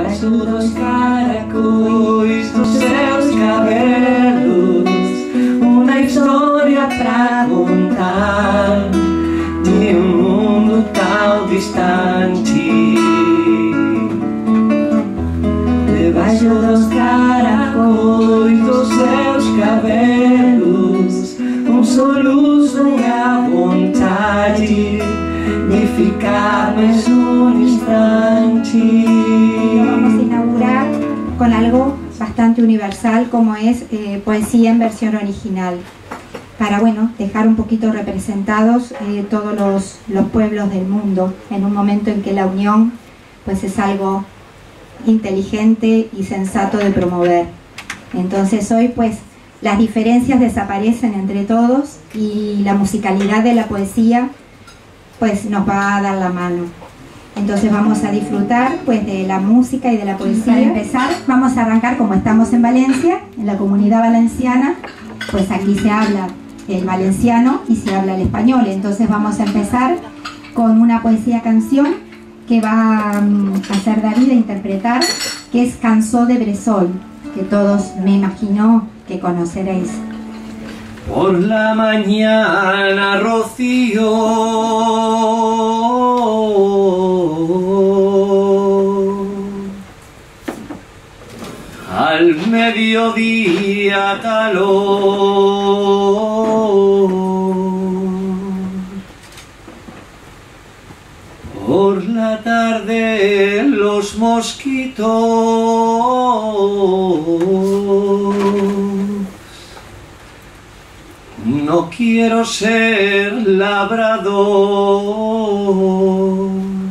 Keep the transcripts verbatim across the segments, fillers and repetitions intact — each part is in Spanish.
Debaixo dos caracóis dos seus cabelos, uma história pra contar de um mundo tão distante. Debaixo dos caracóis dos seus cabelos, um soluço e a vontade de ficar mais um instante. Vamos a inaugurar con algo bastante universal como es eh, poesía en versión original, para bueno, dejar un poquito representados eh, todos los, los pueblos del mundo en un momento en que la unión pues es algo inteligente y sensato de promover. Entonces hoy pues las diferencias desaparecen entre todos y la musicalidad de la poesía pues nos va a dar la mano. Entonces vamos a disfrutar pues de la música y de la poesía. Para empezar vamos a arrancar, como estamos en Valencia, en la Comunidad Valenciana, pues aquí se habla el valenciano y se habla el español. Entonces vamos a empezar con una poesía canción que va a hacer David a interpretar, que es Cansó de Bressol, que todos me imagino que conoceréis. Por la mañana rocío, al mediodía calor, por la tarde los mosquitos, no quiero ser labrador.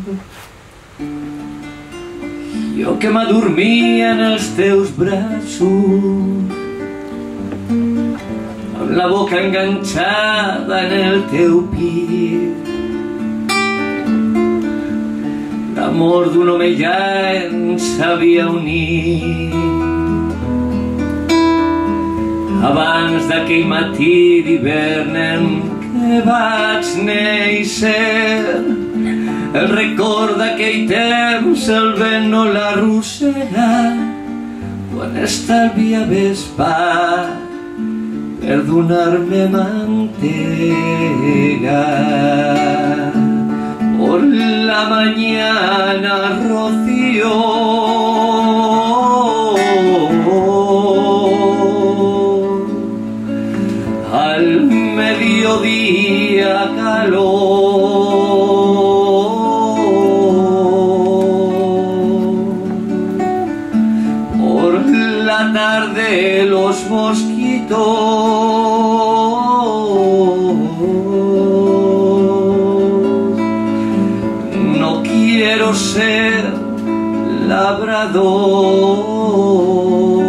Jo que m'adormia en els teus braços, amb la boca enganxada en el teu pit. L'amor d'un home ja ens havia unit abans d'aquell matí d'hivern en què vaig néixer. El record d'aquell temps el vent no l'arrossega quan estalviaves pa per donar-me mantega. Por la mañana rocío, al mediodía calor, por la tarde los mosquitos, no quiero ser labrador.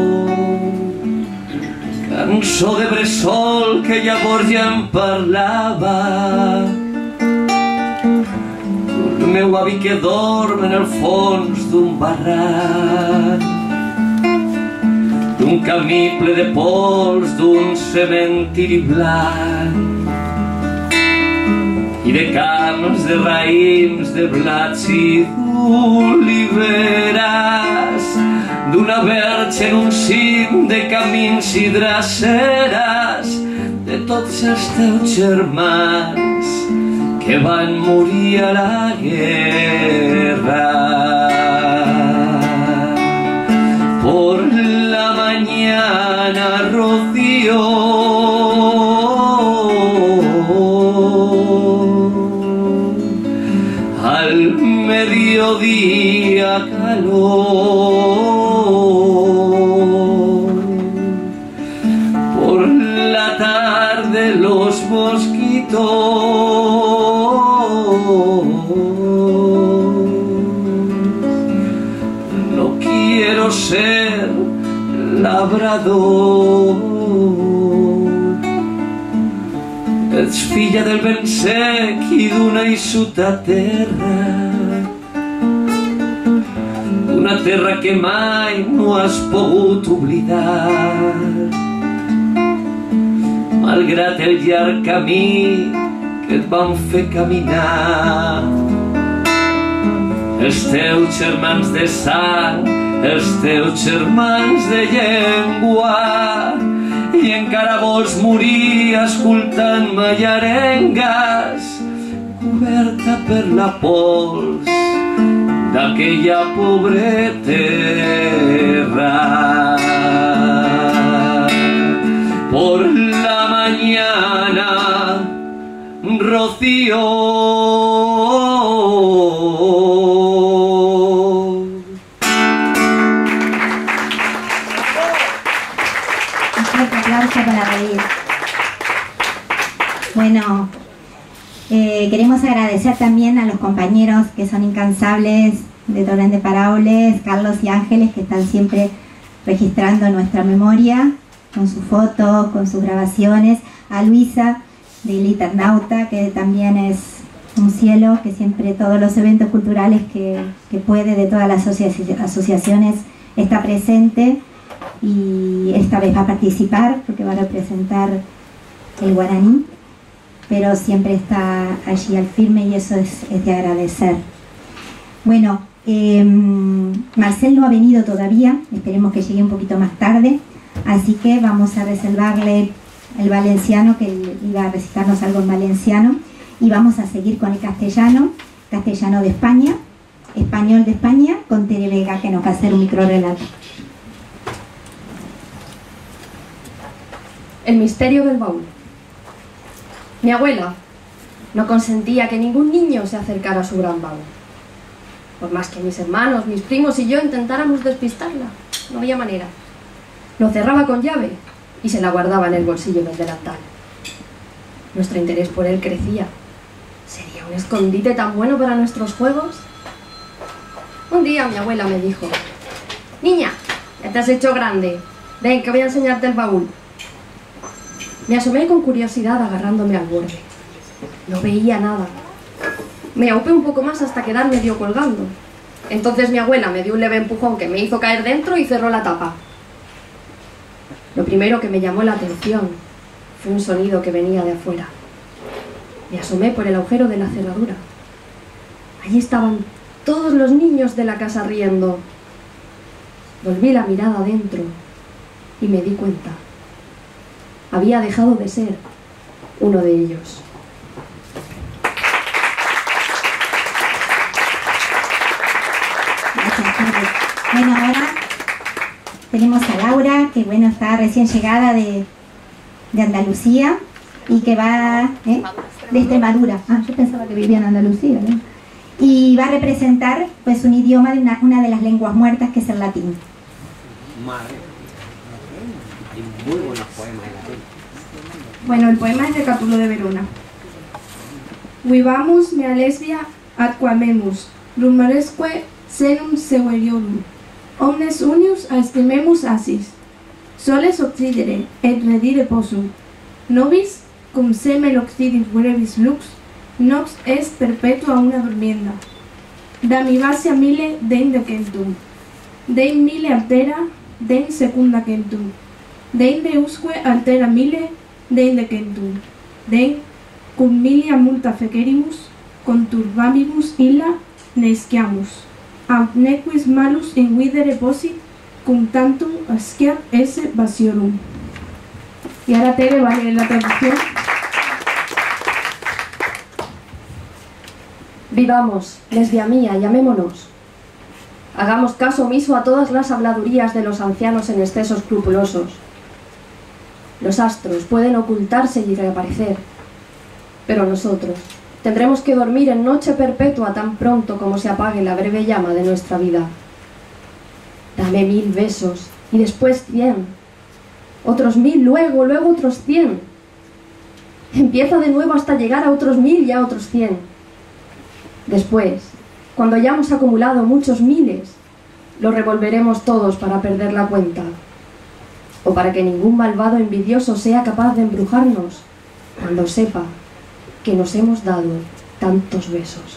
Cançó de bressol que llavors ja em parlava d'un meu avi que dorm en el fons d'un barranc, d'un camí ple de pols, d'un cementiri blanc i de camps de raïms, de blats i d'oliveres, d'una verge en un cim de camins i draceres, de tots els teus germans que van morir a la guerra. Por la mañana rocío, al mediodía calor, por la tarde los mosquitos, no quiero ser labrador. Ets filla del vent sec i d'una eixuta terra, d'una terra que mai no has pogut oblidar, malgrat el llarg camí que et van fer caminar. els teus germans de sang, els teus germans de llengua, i encara vols morir escoltant-me llarengues, coberta per la pols d'aquella pobretera. Por la mañana, Rocío, un fuerte aplauso para reír. Bueno, eh, queremos agradecer también a los compañeros que son incansables de Torrent de Paraules, Carlos y Ángeles, que están siempre registrando nuestra memoria con sus fotos, con sus grabaciones, a Luisa de Liternauta, que también es un cielo, que siempre todos los eventos culturales que, que puede, de todas las asoci- asociaciones, está presente, y esta vez va a participar porque va a representar el guaraní, pero siempre está allí al firme, y eso es, es de agradecer. Bueno, eh, Marcel no ha venido todavía, esperemos que llegue un poquito más tarde, así que vamos a reservarle el valenciano, que él iba a recitarnos algo en valenciano, y vamos a seguir con el castellano, castellano de España, español de España, con Tere Vega, que nos va a hacer un microrelato. El misterio del baúl. Mi abuela no consentía que ningún niño se acercara a su gran baúl. Por más que mis hermanos, mis primos y yo intentáramos despistarla, no había manera. Lo cerraba con llave y se la guardaba en el bolsillo del delantal. Nuestro interés por él crecía. ¿Sería un escondite tan bueno para nuestros juegos? Un día mi abuela me dijo: «Niña, ya te has hecho grande. Ven, que voy a enseñarte el baúl». Me asomé con curiosidad agarrándome al borde. No veía nada. Me aupé un poco más hasta quedar medio colgando. Entonces mi abuela me dio un leve empujón que me hizo caer dentro y cerró la tapa. Lo primero que me llamó la atención fue un sonido que venía de afuera. Me asomé por el agujero de la cerradura. Allí estaban todos los niños de la casa riendo. Volví la mirada adentro y me di cuenta. Había dejado de ser uno de ellos. Gracias, Carlos. Bueno, ahora tenemos a Laura, que bueno, está recién llegada de, de Andalucía, y que va ¿eh? de Extremadura. Ah, yo pensaba que vivía en Andalucía, ¿no? Y va a representar pues un idioma de una, una de las lenguas muertas, que es el latín. Madre, hay muy buenos poemas en latín. Bueno, el poema es de Catulo de Verona. Vivamus mea lesbia adquamemus, rumoresque senum severiorum, omnes unius estimemus asis, soles occidere et redire possum, nobis cum semel occidis brevis lux, nox est perpetua una durmienda. Damivasia mille dein decentum, dein mille altera, dein secunda centum, dein deusque altera mille, dein decentum, dein cum milia multa fecerimus, conturbamibus illa nesciamus, aut nequis malus invidere possit, cum tantum asciat esse vasiorum. Y ahora Tere va a leer la traducción. Vivamos, lesbia mía, llamémonos. Hagamos caso omiso a todas las habladurías de los ancianos en excesos escrupulosos. Los astros pueden ocultarse y reaparecer, pero nosotros tendremos que dormir en noche perpetua tan pronto como se apague la breve llama de nuestra vida. Dame mil besos y después cien, otros mil luego, luego otros cien. Empieza de nuevo hasta llegar a otros mil y a otros cien. Después, cuando hayamos acumulado muchos miles, los revolveremos todos para perder la cuenta, o para que ningún malvado envidioso sea capaz de embrujarnos cuando sepa que nos hemos dado tantos besos.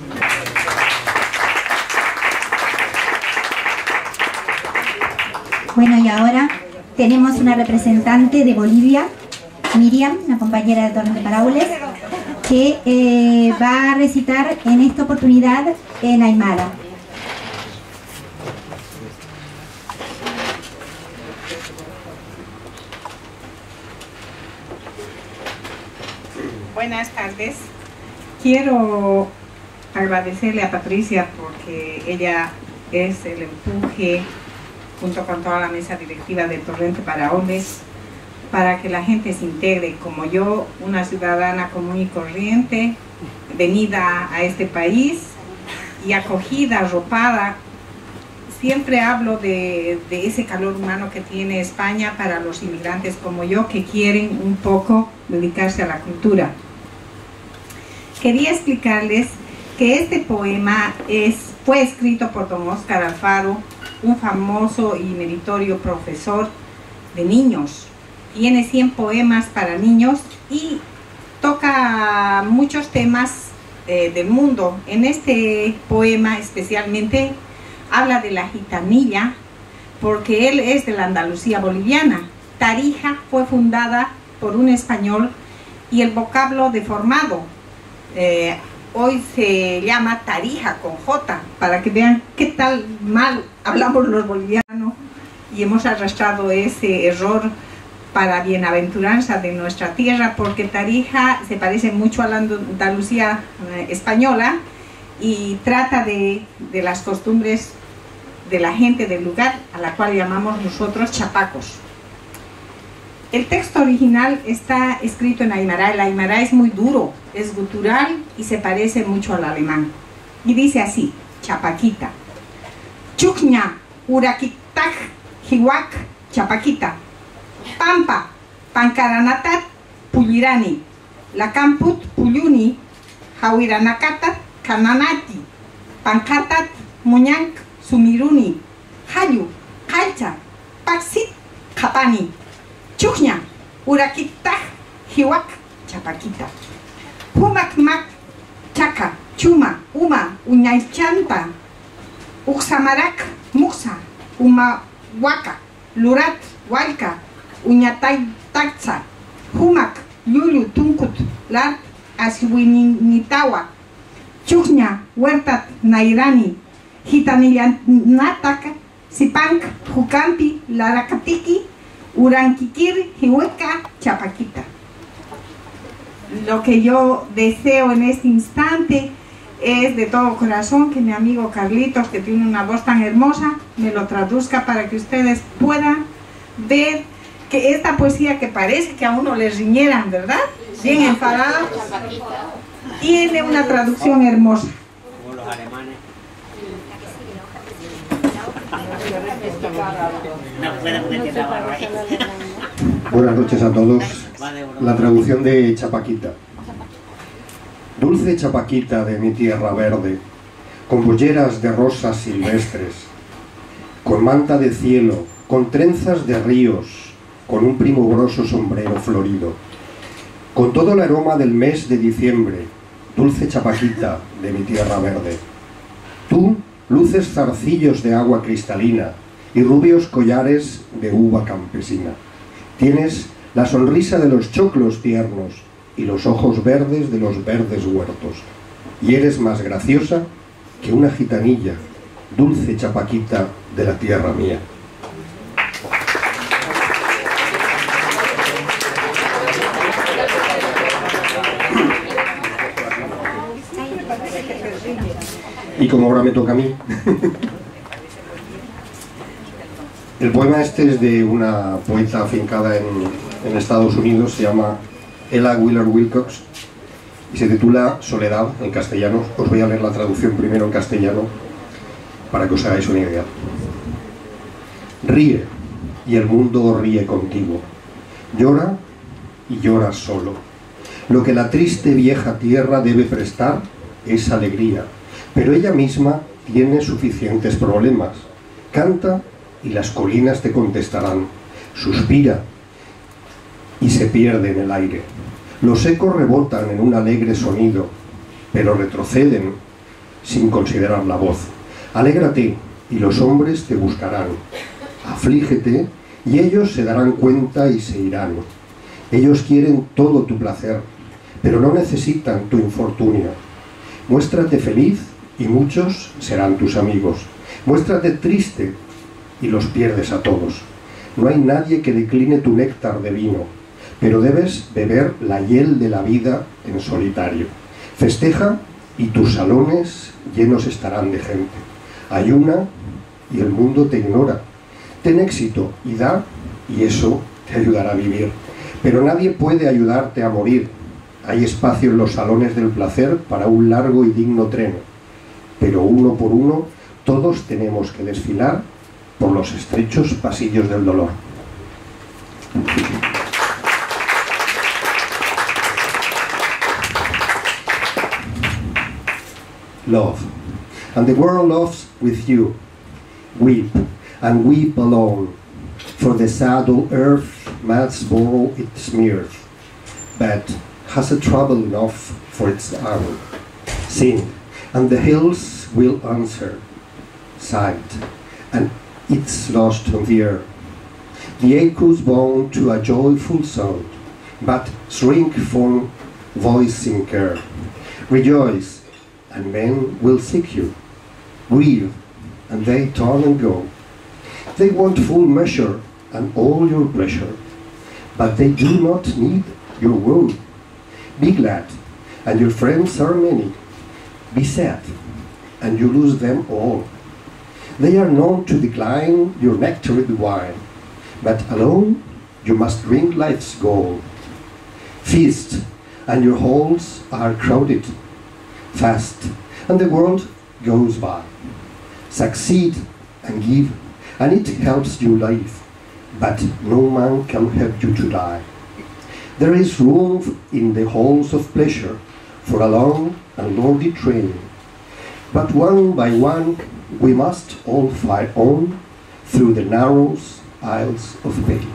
Bueno, y ahora tenemos una representante de Bolivia, Miriam, una compañera de Torrent de Paraules, que eh, va a recitar en esta oportunidad en Aymara. Buenas tardes. Quiero agradecerle a Patricia porque ella es el empuje, junto con toda la mesa directiva de Torrente para Hombres, para que la gente se integre como yo, una ciudadana común y corriente, venida a este país y acogida, arropada. Siempre hablo de, de ese calor humano que tiene España para los inmigrantes como yo, que quieren un poco dedicarse a la cultura. Quería explicarles que este poema es, fue escrito por don Óscar Alfaro, un famoso y meritorio profesor de niños. Tiene cien poemas para niños y toca muchos temas eh, del mundo. En este poema especialmente habla de la gitanilla, porque él es de la Andalucía boliviana. Tarija fue fundada por un español y el vocablo deformado eh, hoy se llama Tarija con J, para que vean qué tal mal hablamos los bolivianos y hemos arrastrado ese error para bienaventuranza de nuestra tierra, porque Tarija se parece mucho a la Andalucía eh, española y trata de, de las costumbres de la gente del lugar, a la cual llamamos nosotros chapacos. El texto original está escrito en aymara. El aymara es muy duro, es gutural y se parece mucho al alemán. Y dice así: Chapaquita. Chukña, urakitaj, hiwak, chapaquita. Pampa, pankaranatat, pulirani. Lakamput, puluni, hawiranakatat, kananati. Pankatat, muñank, sumiruni. Hayu, kalcha, paksit, kapani. Chukña, urakitaj, hiwak, chapaquita. Humak mak, chaka, chuma, uma, uñaychanta. Uxamarak, muxa, uma, waka, lurat, walka, uñatay, taxa. Humak, yulu, tunkut, lar, aswinitawa. Chukña, huertat, nairani. Gitanillanataka, sipank, jukampi, larakatiki. Uranquikir, Hihueca, Chapaquita. Lo que yo deseo en este instante es de todo corazón que mi amigo Carlitos, que tiene una voz tan hermosa, me lo traduzca para que ustedes puedan ver que esta poesía, que parece que a uno les riñeran, ¿verdad? Bien enfadada, tiene una traducción hermosa. Como los alemanes. Buenas noches a todos. La traducción de Chapaquita. Dulce chapaquita de mi tierra verde, con polleras de rosas silvestres, con manta de cielo, con trenzas de ríos, con un primoroso sombrero florido, con todo el aroma del mes de diciembre, dulce chapaquita de mi tierra verde. Tú luces zarcillos de agua cristalina y rubios collares de uva campesina. Tienes la sonrisa de los choclos tiernos y los ojos verdes de los verdes huertos. Y eres más graciosa que una gitanilla, dulce chapaquita de la tierra mía. Y como ahora me toca a mí, el poema este es de una poeta afincada en, en Estados Unidos, se llama Ella Wheeler Wilcox y se titula Soledad en castellano. Os voy a leer la traducción primero en castellano para que os hagáis una idea. Ríe y el mundo ríe contigo. Llora y lloras solo. Lo que la triste vieja tierra debe prestar es alegría, pero ella misma tiene suficientes problemas. Canta y las colinas te contestarán. Suspira y se pierde en el aire. Los ecos rebotan en un alegre sonido, pero retroceden sin considerar la voz. Alégrate y los hombres te buscarán. Aflígete y ellos se darán cuenta y se irán. Ellos quieren todo tu placer, pero no necesitan tu infortunio. Muéstrate feliz y muchos serán tus amigos. Muéstrate triste y los pierdes a todos. No hay nadie que decline tu néctar de vino, pero debes beber la hiel de la vida en solitario. Festeja y tus salones llenos estarán de gente. Ayuna y el mundo te ignora. Ten éxito y da, y eso te ayudará a vivir. Pero nadie puede ayudarte a morir. Hay espacio en los salones del placer para un largo y digno tren. Pero uno por uno, todos tenemos que desfilar por los estrechos pasillos del dolor. Love. And the world loves with you. Weep, and weep alone, for the saddle earth must borrow its mirth, but has a trouble enough for its hour. Sing, and the hills will answer. Sight, and it's lost on the air. The echoes bound to a joyful sound, but shrink from voicing care. Rejoice, and men will seek you. Grieve, and they turn and go. They want full measure and all your pleasure, but they do not need your woe. Be glad, and your friends are many. Be sad, and you lose them all. They are known to decline your nectared wine, but alone you must drink life's gold. Feast, and your halls are crowded. Fast, and the world goes by. Succeed and give, and it helps you live, but no man can help you to die. There is room in the halls of pleasure for a long and lordly train, but one by one we must all fly on through the narrow aisles of pain.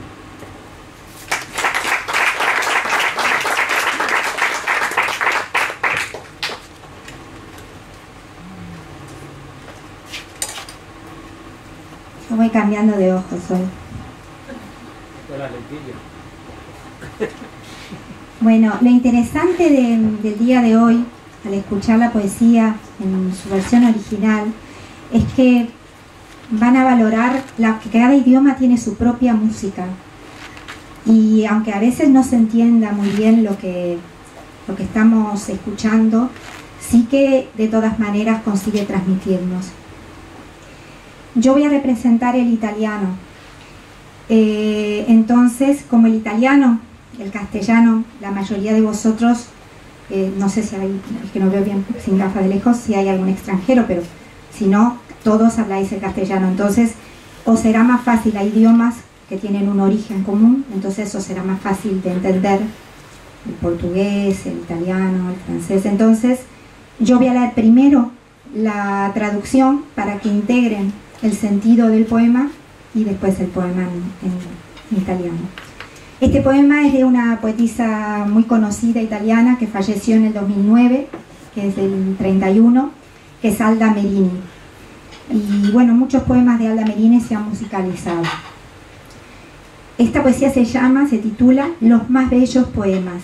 Yo voy cambiando de ojos hoy. Bueno, lo interesante de, del día de hoy, al escuchar la poesía en su versión original, es que van a valorar la, que cada idioma tiene su propia música. Y aunque a veces no se entienda muy bien lo que, lo que estamos escuchando, sí que de todas maneras consigue transmitirnos. Yo voy a representar el italiano. Eh, entonces, como el italiano, el castellano, la mayoría de vosotros, eh, no sé si hay, es que no veo bien sin gafas de lejos, si hay algún extranjero, pero si no, todos habláis el castellano. Entonces, os será más fácil, hay idiomas que tienen un origen común, entonces os será más fácil de entender el portugués, el italiano, el francés. Entonces, yo voy a leer primero la traducción para que integren el sentido del poema y después el poema en, en, en italiano. Este poema es de una poetisa muy conocida italiana que falleció en el dos mil nueve, que es del treinta y uno, que es Alda Merini. Y bueno, muchos poemas de Alda Merini se han musicalizado. Esta poesía se llama, se titula Los más bellos poemas.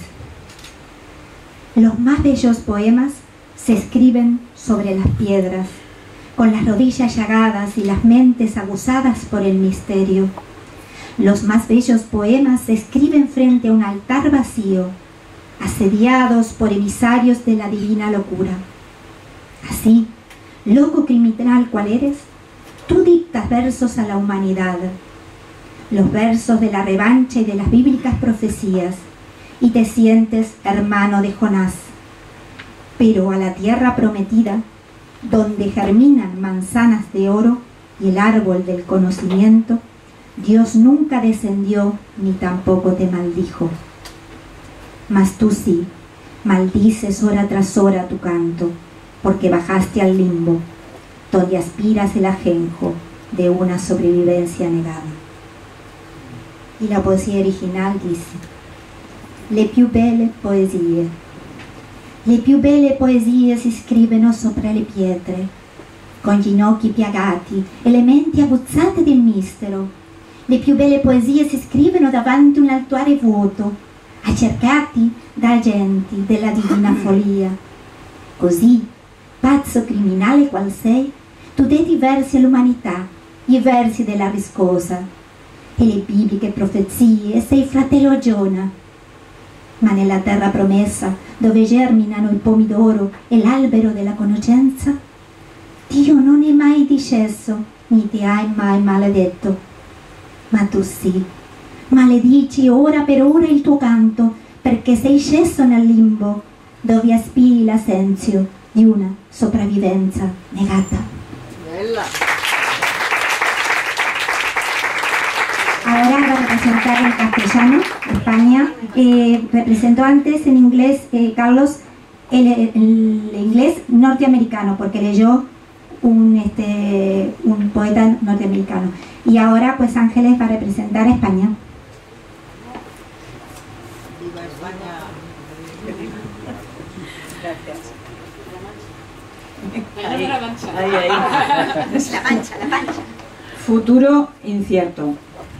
Los más bellos poemas se escriben sobre las piedras, con las rodillas llagadas y las mentes aguzadas por el misterio. Los más bellos poemas se escriben frente a un altar vacío, asediados por emisarios de la divina locura. Así, loco criminal cual eres, tú dictas versos a la humanidad, los versos de la revancha y de las bíblicas profecías, y te sientes hermano de Jonás. Pero a la tierra prometida, donde germinan manzanas de oro y el árbol del conocimiento, Dios nunca descendió ni tampoco te maldijo. Mas tú sí, maldices hora tras hora tu canto, porque bajaste al limbo, donde aspiras el ajenjo de una sobrevivencia negada. Y la poesía original dice: Le più belle poesie. Le più belle poesie si scrivono sopra le pietre, con ginocchi piagati e le menti aguzzate del mistero. Le più belle poesie si scrivono davanti un altuare vuoto, accercati da genti della divina follia. Così, pazzo criminale qual sei, tu dedi versi all'umanità, i versi della riscosa e le bibliche profezie, sei fratello Giona. Ma nella terra promessa, dove germinano il pomidoro e l'albero della conoscenza, Dio non è mai disceso, ni ti hai mai maledetto. Ma tu sì, maledici ora per ora il tuo canto, perché sei sceso nel limbo, dove aspiri l'assenzio di una sopravvivenza negata. Bella. Ahora va a representar en castellano, España. Eh, representó antes en inglés, eh, Carlos, el, el inglés norteamericano, porque leyó un, este, un poeta norteamericano. Y ahora, pues, Ángeles va a representar a España. Viva España. Ahí, La mancha. ahí, ahí. La pancha, la pancha. Futuro incierto.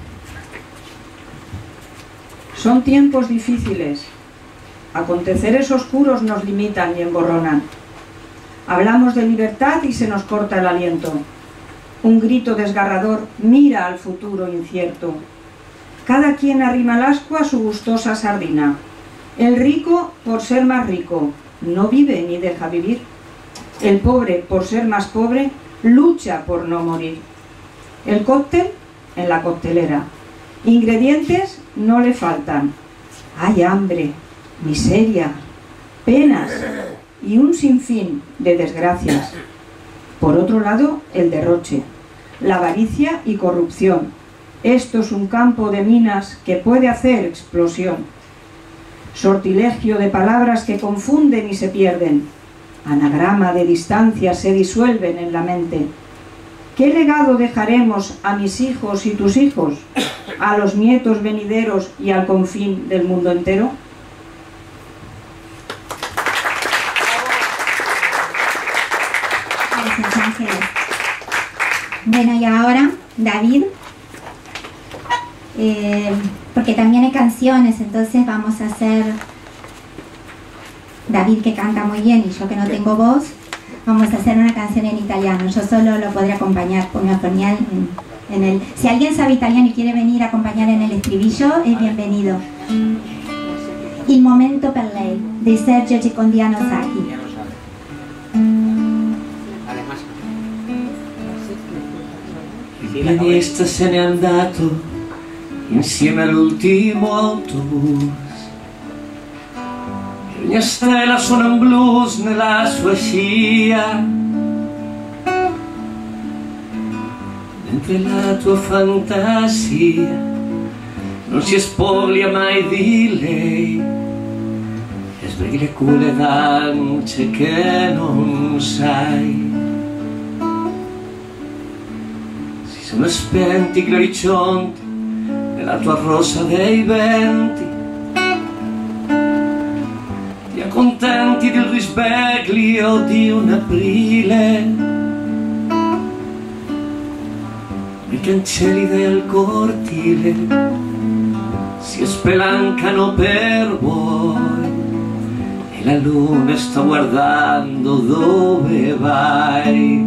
Son tiempos difíciles. Aconteceres oscuros nos limitan y emborronan. Hablamos de libertad y se nos corta el aliento. Un grito desgarrador mira al futuro incierto. Cada quien arrima al ascua a su gustosa sardina. El rico, por ser más rico, no vive ni deja vivir. El pobre, por ser más pobre, lucha por no morir. El cóctel en la coctelera. Ingredientes no le faltan. Hay hambre, miseria, penas y un sinfín de desgracias. Por otro lado, el derroche, la avaricia y corrupción. Esto es un campo de minas que puede hacer explosión. Sortilegio de palabras que confunden y se pierden. Anagrama de distancias se disuelven en la mente. ¿Qué legado dejaremos a mis hijos y tus hijos, a los nietos venideros y al confín del mundo entero? Gracias, Ángeles. Bueno, y ahora, David, eh, porque también hay canciones, entonces vamos a hacer David, que canta muy bien, y yo que no tengo voz, vamos a hacer una canción en italiano. Yo solo lo podré acompañar con mi armonial en, en el... Si alguien sabe italiano y quiere venir a acompañar en el estribillo, es bienvenido. Il momento per lei, de Sergio Cicondiano Sacchi. Ya lo sabe. Además. Il pianista se n'è andato insieme all'ultimo autobus. E ogni stella suona un blues nella sua scia, mentre la tua fantasia non si spoglia mai di lei e svegli quelle dance che non sai. Si sono spenti i gloricionti nella tua rosa dei venti, ti accontenti del risveglio di un aprile. I cancelli del cortile si spelancano per voi e la luna sta guardando dove vai.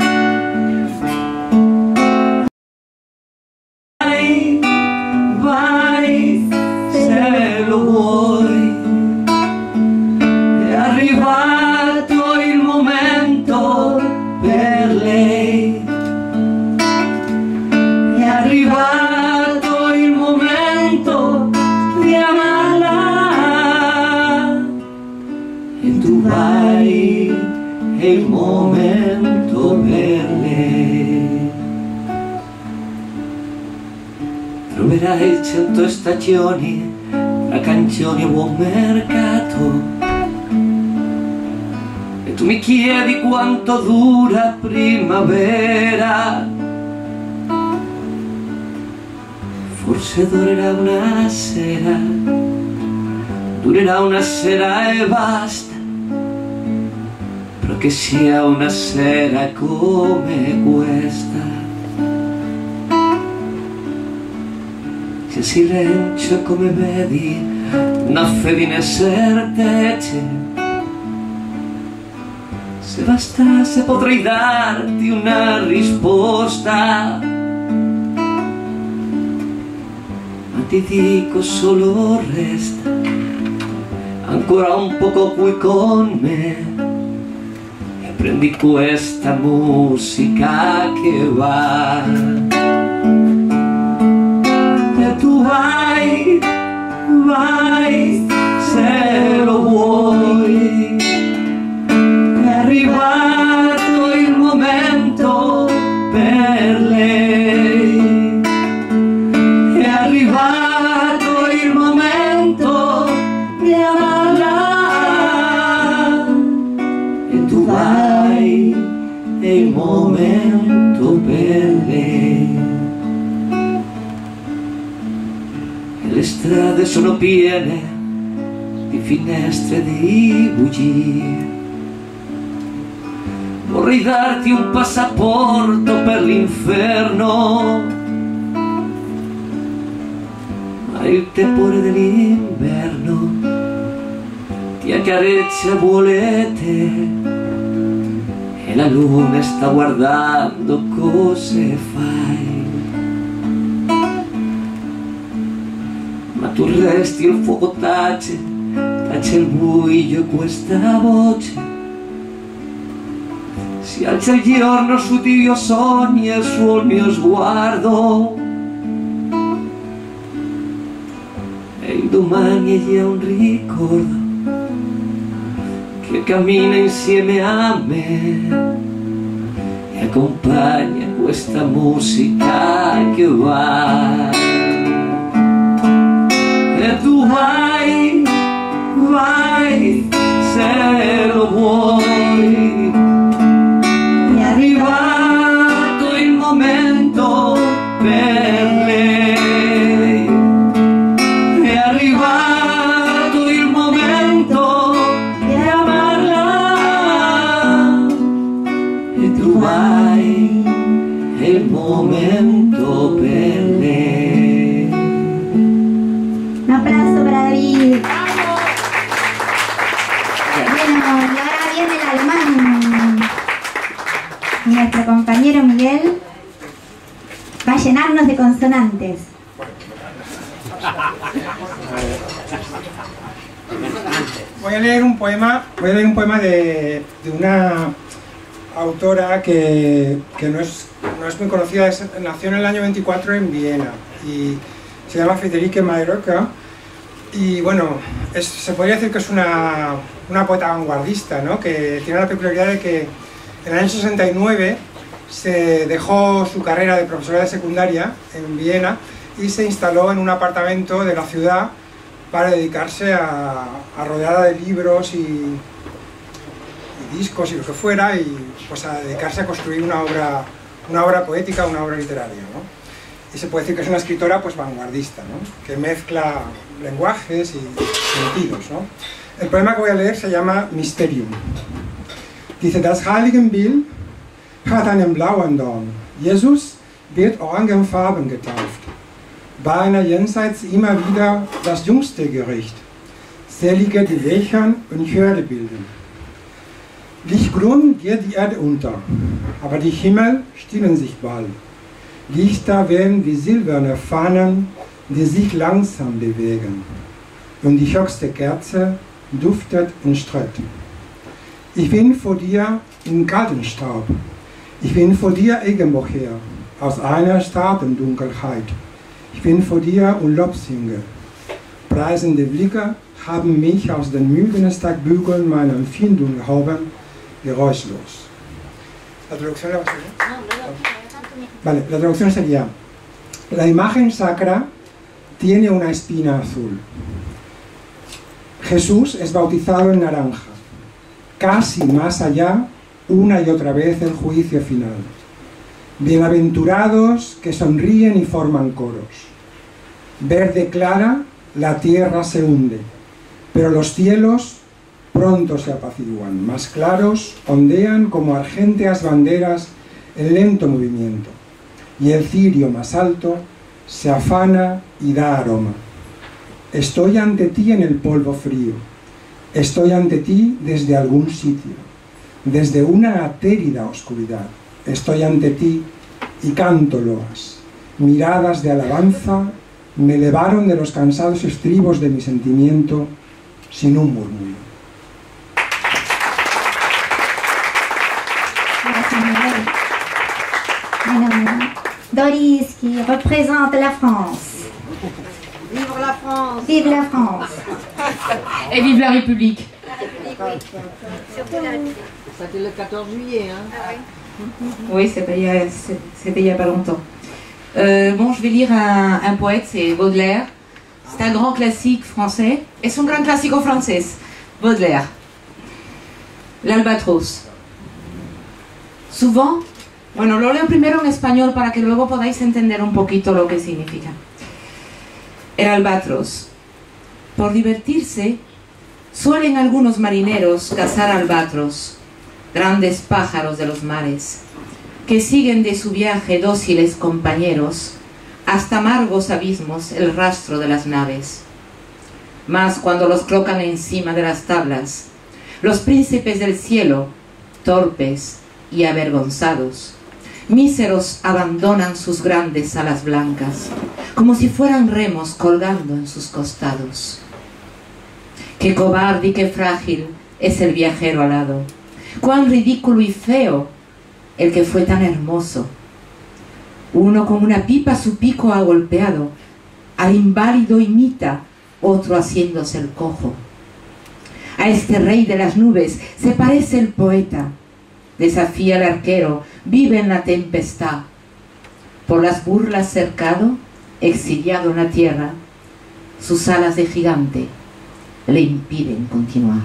Vai, vai, se lo vuoi, è arrivato il momento per lei. È arrivato il momento di amarla e tu vai, è il momento per lei. Troverai cento stagioni tra canzoni e buon mercato e tu mi chiedi quanto dura primavera. Forse durerà una sera, durerà una sera e basta, però che sia una sera come questa. Sia silenzio come vedi una fedine certezze. Se bastasse potrei darti una risposta, ma ti dico solo resta ancora un poco qui con me e prendi questa musica che va. E tu vai, vai se lo vuoi. È arrivato il momento per lei. È arrivato il momento di amarla. E tu vai, è il momento per lei. E le strade sono piene di finestre di bugie. Vorrei darti un passaporto per l'inferno, ma il tepore dell'inverno ti accarezza, vuole te, e la luna sta guardando cose fai. Ma tu resti, il fuoco tace, tace il buio e questa voce. Si alza il giorno su Dio sogna e su il mio sguardo, e il domani egli è un ricordo che cammina insieme a me e accompagna questa musica che va. E tu vai, vai se lo vuoi. È arrivato il momento per lei. È arrivato il momento di amarla. E tu vai, è il momento per lei. Un applauso para David. Bueno, y ahora viene el alemán. Nuestro compañero Miguel va a llenarnos de consonantes. Voy a leer un poema, voy a leer un poema de, de una autora que, que no, es, no es muy conocida, es, nació en el año veinticuatro en Viena y se llama Friederike Mayröcker. Y bueno, es, se podría decir que es una, una poeta vanguardista, ¿no? Que tiene la peculiaridad de que en el año sesenta y nueve se dejó su carrera de profesora de secundaria en Viena y se instaló en un apartamento de la ciudad para dedicarse a, a rodeada de libros y, y discos y lo que fuera, y pues a dedicarse a construir una obra, una obra poética, una obra literaria, ¿no? Y se puede decir que es una escritora pues vanguardista, ¿no? Que mezcla lenguajes y sentidos, ¿no? El poema que voy a leer se llama Mysterium. Dice: Das Heiligenbild hat einen blauen Dorn. Jesus wird orangenfarben getauft. Bei einer jenseits immer wieder das jüngste Gericht. Selige die Lächeln und Hürde bilden. Lichtgrün geht die Erde unter, aber die Himmel stillen sich bald. Lichter werden wie silberne Fahnen, die sich langsam bewegen. Und die höchste Kerze duftet und strahlt. Ich bin vor dir im kalten Staub. Ich bin vor dir irgendwo her, aus einer Sternendunkelheit. Ich bin vor dir und lobsinge. Preisende Blicke haben mich aus den müden Steigbügeln meiner Empfindung gehoben, geräuschlos. La traducción, vale, la traducción sería: la imagen sacra tiene una espina azul. Jesús es bautizado en naranja. Casi más allá, una y otra vez el juicio final. Bienaventurados que sonríen y forman coros. Verde clara, la tierra se hunde, pero los cielos pronto se apaciguan, más claros ondean como argénteas banderas en lento movimiento, y el cirio más alto se afana y da aroma. Estoy ante ti en el polvo frío. Estoy ante ti desde algún sitio, desde una atérida oscuridad. Estoy ante ti y canto loas. Miradas de alabanza me elevaron de los cansados estribos de mi sentimiento sin un murmullo. Doris qui représente la France. Vive la France. Vive la France. Et vive la République. Surtout la République. C'était le quatorze juillet, hein? Ah oui. Oui, c'était il y a- c'était il n'y a pas longtemps. Euh, bon, je vais lire un, un poète, c'est Baudelaire. C'est un grand classique français. Es un gran clásico francés, Baudelaire. L'albatros. Souvent, bueno, lo leo primero en español para que luego podáis entender un poquito lo que significa. El albatros. Por divertirse, suelen algunos marineros cazar albatros, grandes pájaros de los mares, que siguen de su viaje dóciles compañeros hasta amargos abismos el rastro de las naves. Mas cuando los colocan encima de las tablas, los príncipes del cielo, torpes y avergonzados, míseros abandonan sus grandes alas blancas, como si fueran remos colgando en sus costados. Qué cobarde y qué frágil es el viajero alado, cuán ridículo y feo el que fue tan hermoso. Uno con una pipa su pico ha golpeado, al inválido imita, otro haciéndose el cojo. A este rey de las nubes se parece el poeta, desafía al arquero, vive en la tempestad. Por las burlas cercado, exiliado en la tierra, sus alas de gigante le impiden continuar.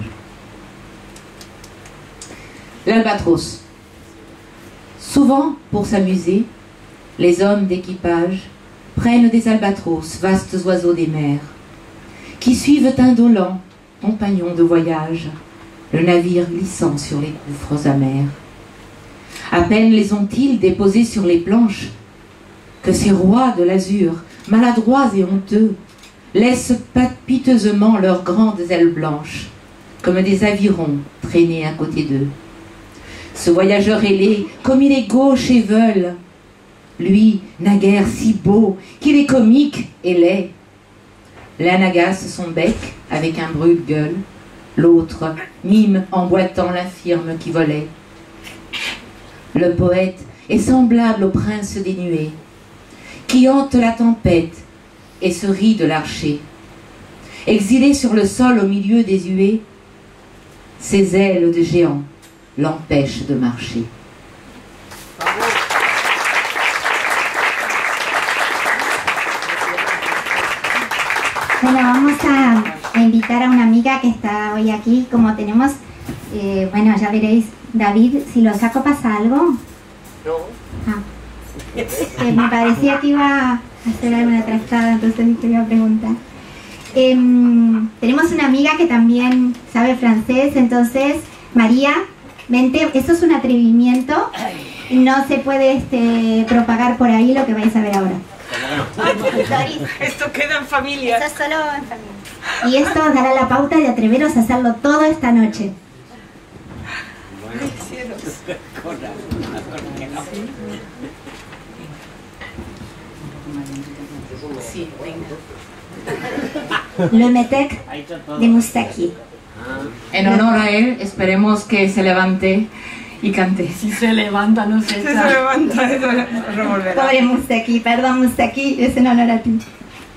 L'albatros. Souvent, pour s'amuser, les hommes d'équipage prennent des albatros, vastes oiseaux des mers, qui suivent indolents, compagnons de voyage, le navire glissant sur les gouffres amers. À peine les ont-ils déposés sur les planches que ces rois de l'azur, maladroits et honteux, laissent piteusement leurs grandes ailes blanches, comme des avirons traînés à côté d'eux. Ce voyageur ailé, comme il est gauche et veule, lui, naguère si beau, qu'il est comique et laid. L'un agace son bec avec un brûle-gueule, l'autre mime en boitant l'infirme qui volait. Le poète est semblable au prince des nuées, qui hante la tempête et se rit de l'archer. Exilé sur le sol au milieu des huées, ses ailes de géant l'empêchent de marcher. Bueno, vamos a, a invitar a una amiga que está hoy aquí. Como tenemos, eh, bueno, ya veréis, David, si lo saco pasa algo. No. Ah. Eh, me parecía que iba a hacer alguna trastada, entonces te iba a preguntar. Eh, tenemos una amiga que también sabe francés, entonces, María, vente, eso es un atrevimiento, no se puede este, propagar por ahí lo que vais a ver ahora. Esto queda en familia. Esto solo en familia. Y esto os dará la pauta de atreveros a hacerlo todo esta noche. Ay, cielos. Sí, venga. Le Metec de Moustaki. En honor a él, esperemos que se levante y cante. Si se levanta, no se Si se levanta, eso revolverá. Pobre Moustaki, perdón Moustaki, es en honor a ti.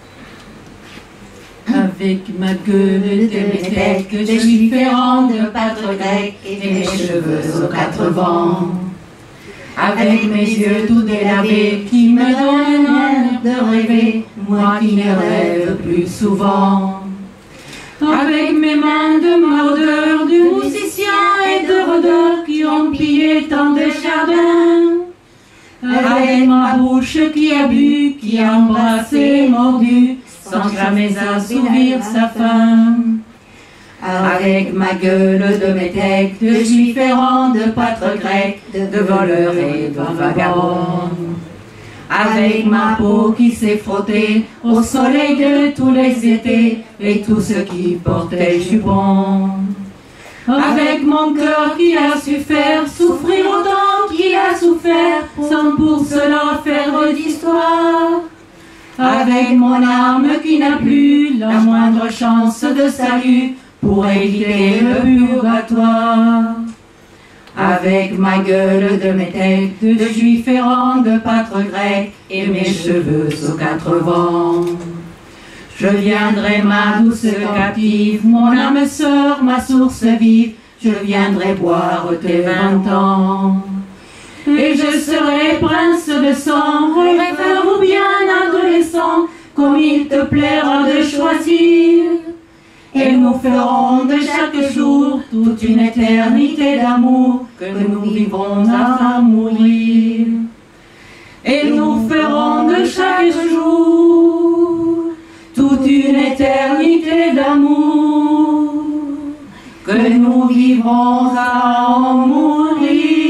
Avec ma gueule de métèque, je suis différent de pâtre grec et mes cheveux aux quatre vents. Avec mes yeux tout délavés qui me donnent l'air de rêver, moi qui ne rêve plus souvent. Avec mes mains de mordeur, de musicien et de rôdeur qui ont pillé tant de jardins. Avec ma bouche qui a bu, qui a embrassé, mordu, sans jamais assouvir sa faim. Avec ma gueule de métèque, de juif errant, de pâtre grec, de voleur et de vagabond. avec ma peau qui s'est frottée au soleil de tous les étés et tous ceux qui portaient jupons. Avec mon cœur qui a su faire souffrir autant qu'il a souffert, sans pour cela faire d'histoire. Avec mon âme qui n'a plus la moindre chance de salut pour éviter le purgatoire. Avec ma gueule de métèque, de juif errant, de pâtre grec, et mes cheveux aux quatre vents. Je viendrai, ma douce captive, mon âme sœur, ma source vive, je viendrai boire tes vingt ans. Et je serai prince de sang, rêveur ou bien adolescent, comme il te plaira de choisir. Et nous ferons de chaque jour toute une éternité d'amour que nous vivrons à mourir. Et nous ferons de chaque jour toute une éternité d'amour que nous vivrons à mourir.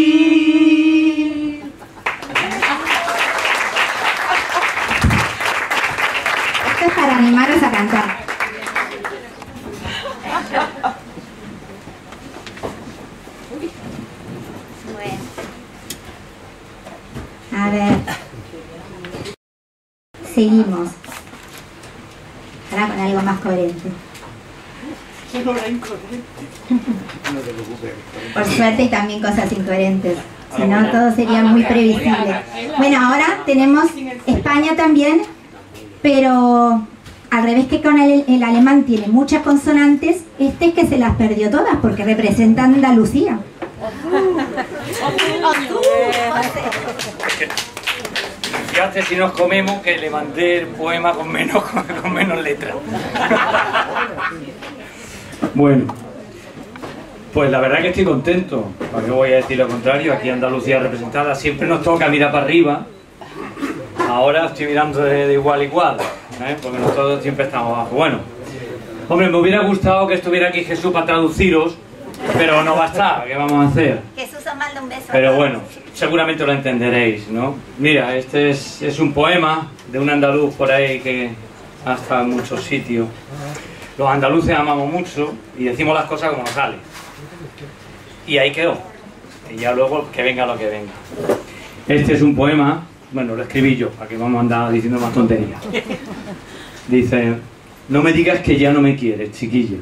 Esto es para animaros a cantar. A ver, seguimos. Ahora con algo más coherente. Por suerte y también cosas incoherentes, si no todo sería muy previsible. Bueno, ahora tenemos España también, pero al revés que con el, el alemán tiene muchas consonantes, este es que se las perdió todas porque representa Andalucía. Fíjate si nos comemos que le mandé el poema con menos, con menos letras. Bueno, pues la verdad que estoy contento. ¿Para qué voy a decir lo contrario? Aquí Andalucía representada, siempre nos toca mirar para arriba. Ahora estoy mirando de, de igual a igual, ¿eh? Porque nosotros siempre estamos abajo. Bueno, hombre, me hubiera gustado que estuviera aquí Jesús para traduciros, pero no va a estar. ¿Qué vamos a hacer? Jesús os manda un beso. Pero bueno, seguramente lo entenderéis, ¿no? Mira, este es, es un poema de un andaluz por ahí que ha estado en muchos sitios. Los andaluces amamos mucho y decimos las cosas como nos salen. Y ahí quedó. Y ya luego que venga lo que venga. Este es un poema, bueno, lo escribí yo, para que vamos a andar diciendo más tonterías. Dice: no me digas que ya no me quieres, chiquilla.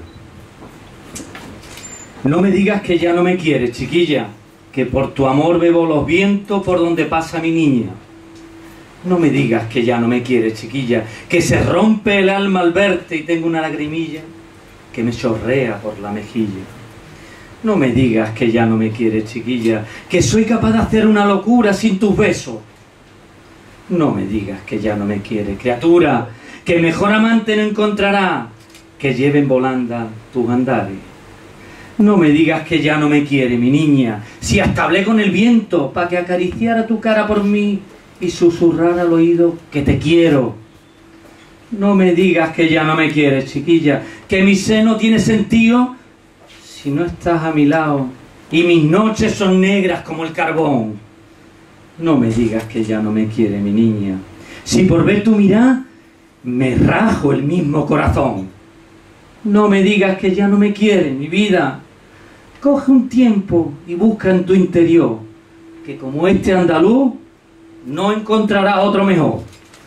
No me digas que ya no me quieres, chiquilla, que por tu amor bebo los vientos por donde pasa mi niña. No me digas que ya no me quieres, chiquilla, que se rompe el alma al verte y tengo una lagrimilla que me chorrea por la mejilla. No me digas que ya no me quieres, chiquilla, que soy capaz de hacer una locura sin tus besos. No me digas que ya no me quieres, criatura, que mejor amante no encontrará que lleve en volanda tus andares. No me digas que ya no me quiere, mi niña, si hasta hablé con el viento para que acariciara tu cara por mí y susurrara al oído que te quiero. No me digas que ya no me quieres, chiquilla, que mi seno tiene sentido si no estás a mi lado y mis noches son negras como el carbón. No me digas que ya no me quiere, mi niña, si por ver tu mirada me rajo el mismo corazón. No me digas que ya no me quiere, mi vida. Coge un tiempo y busca en tu interior, que como este andaluz no encontrarás otro mejor.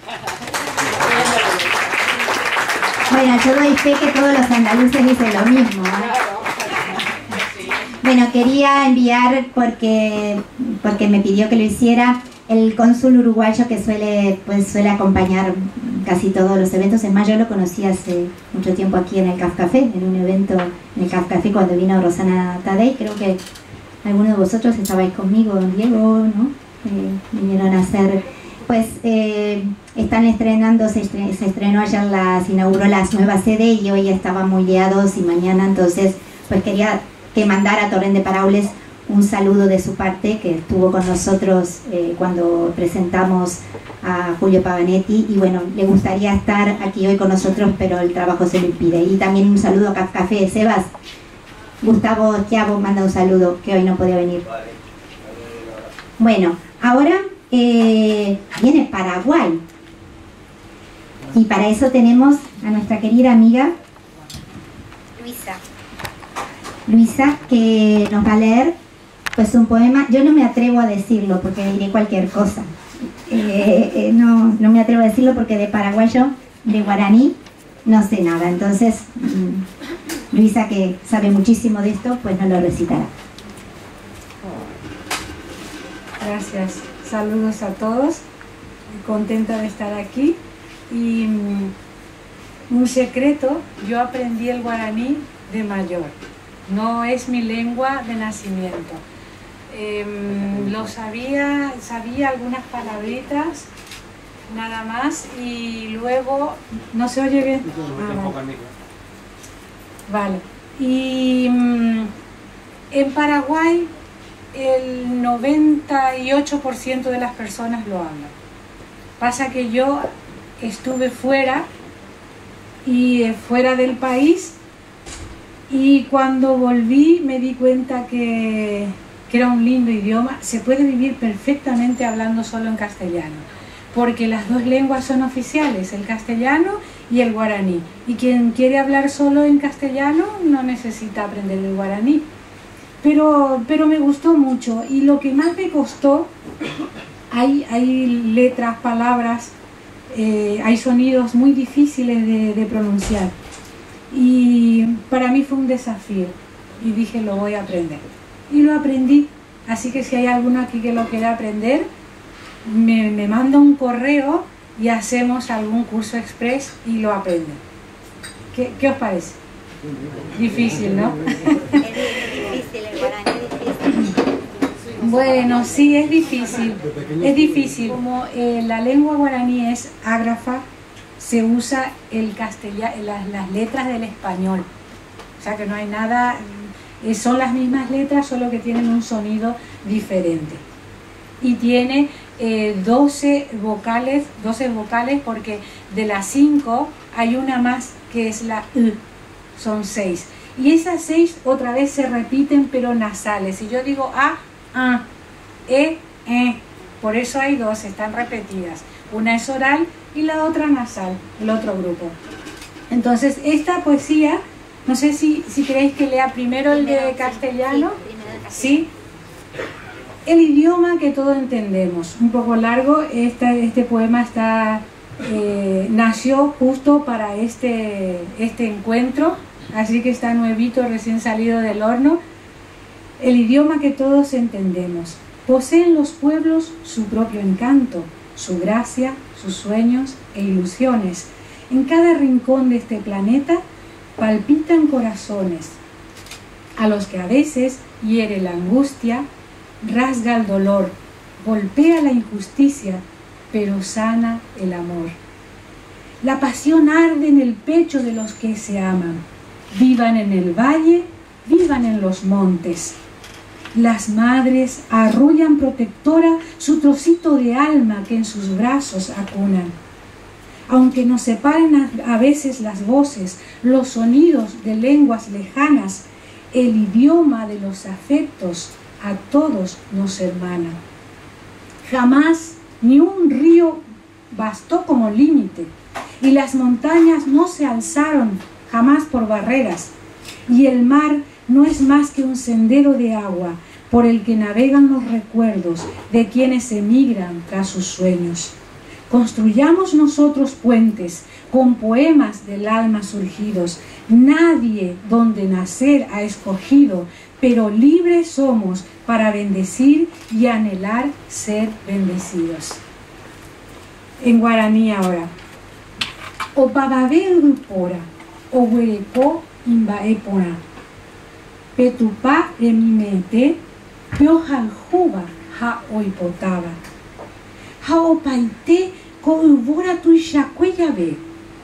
Bueno, yo doy fe que todos los andaluces dicen lo mismo, ¿eh? Bueno, quería enviar, porque, porque me pidió que lo hiciera, el cónsul uruguayo que suele, pues, suele acompañar casi todos los eventos. Es más, yo lo conocí hace mucho tiempo aquí en el C A F Café, en un evento en el C A F Café cuando vino Rosana Tadei. Creo que algunos de vosotros estabais conmigo, Diego, ¿no? Eh, vinieron a hacer, pues eh, están estrenando, se, estre, se estrenó ayer, la, se inauguró la nueva sede y hoy estaban muy liados y mañana, entonces pues quería que mandara a Torrent de Paraules un saludo de su parte, que estuvo con nosotros eh, cuando presentamos a Julio Pavanetti, y bueno, le gustaría estar aquí hoy con nosotros, pero el trabajo se lo impide. Y también un saludo a C A F Café. Sebas, Gustavo Chiavo manda un saludo, que hoy no podía venir. Bueno, ahora eh, viene Paraguay. Y para eso tenemos a nuestra querida amiga Luisa. Luisa, que nos va a leer pues un poema. Yo no me atrevo a decirlo porque diré cualquier cosa. Eh, eh, no, no me atrevo a decirlo porque de paraguayo, de guaraní, no sé nada. Entonces, mmm, Luisa, que sabe muchísimo de esto, pues nos lo recitará. Gracias. Saludos a todos. Contenta de estar aquí. Y mmm, un secreto, yo aprendí el guaraní de mayor. No es mi lengua de nacimiento. Eh, lo sabía, sabía algunas palabritas, nada más, y luego, ¿no se oye bien? Ah, vale. Vale. Y mmm, en Paraguay el noventa y ocho por ciento de las personas lo hablan. Pasa que yo estuve fuera, y eh, fuera del país, y cuando volví me di cuenta que, que era un lindo idioma. Se puede vivir perfectamente hablando solo en castellano, porque las dos lenguas son oficiales, el castellano y el guaraní. Y quien quiere hablar solo en castellano no necesita aprender el guaraní. Pero, pero me gustó mucho, y lo que más me costó, hay, hay letras, palabras, eh, hay sonidos muy difíciles de, de pronunciar. Y para mí fue un desafío, y dije, lo voy a aprender. Y lo aprendí, así que si hay alguno aquí que lo quiera aprender, me, me manda un correo y hacemos algún curso express y lo aprenden. ¿Qué, qué os parece? Difícil, ¿no? Es difícil, el guaraní es difícil. Bueno, sí, es difícil, es difícil. Como eh, la lengua guaraní es ágrafa, se usa el castellano, las, las letras del español. O sea que no hay nada, eh, son las mismas letras, solo que tienen un sonido diferente. Y tiene eh, doce vocales, doce vocales, porque de las cinco hay una más que es la U, son seis. Y esas seis otra vez se repiten pero nasales. Si yo digo A, A, E, E, por eso hay dos, están repetidas. Una es oral y la otra nasal, el otro grupo. Entonces esta poesía, no sé si, si queréis que lea primero el de castellano. Sí. El idioma que todos entendemos. Un poco largo, esta, este poema está, eh, nació justo para este, este encuentro, así que está nuevito, recién salido del horno. El idioma que todos entendemos. Poseen los pueblos su propio encanto, su gracia, sus sueños e ilusiones. En cada rincón de este planeta palpitan corazones, a los que a veces hiere la angustia, rasga el dolor, golpea la injusticia, pero sana el amor. La pasión arde en el pecho de los que se aman. Vivan en el valle, vivan en los montes. Las madres arrullan protectora su trocito de alma que en sus brazos acunan. Aunque nos separen a veces las voces, los sonidos de lenguas lejanas, el idioma de los afectos a todos nos hermana. Jamás ni un río bastó como límite, y las montañas no se alzaron jamás por barreras, y el mar no es más que un sendero de agua por el que navegan los recuerdos de quienes emigran tras sus sueños. Construyamos nosotros puentes con poemas del alma surgidos. Nadie donde nacer ha escogido, pero libres somos para bendecir y anhelar ser bendecidos. En guaraní ahora. O bababé urupora, o huereco imbaepora. Petupá remimete, piojaljuba ha oipotaba. Ha opaite ko uvora tuixacueyabe.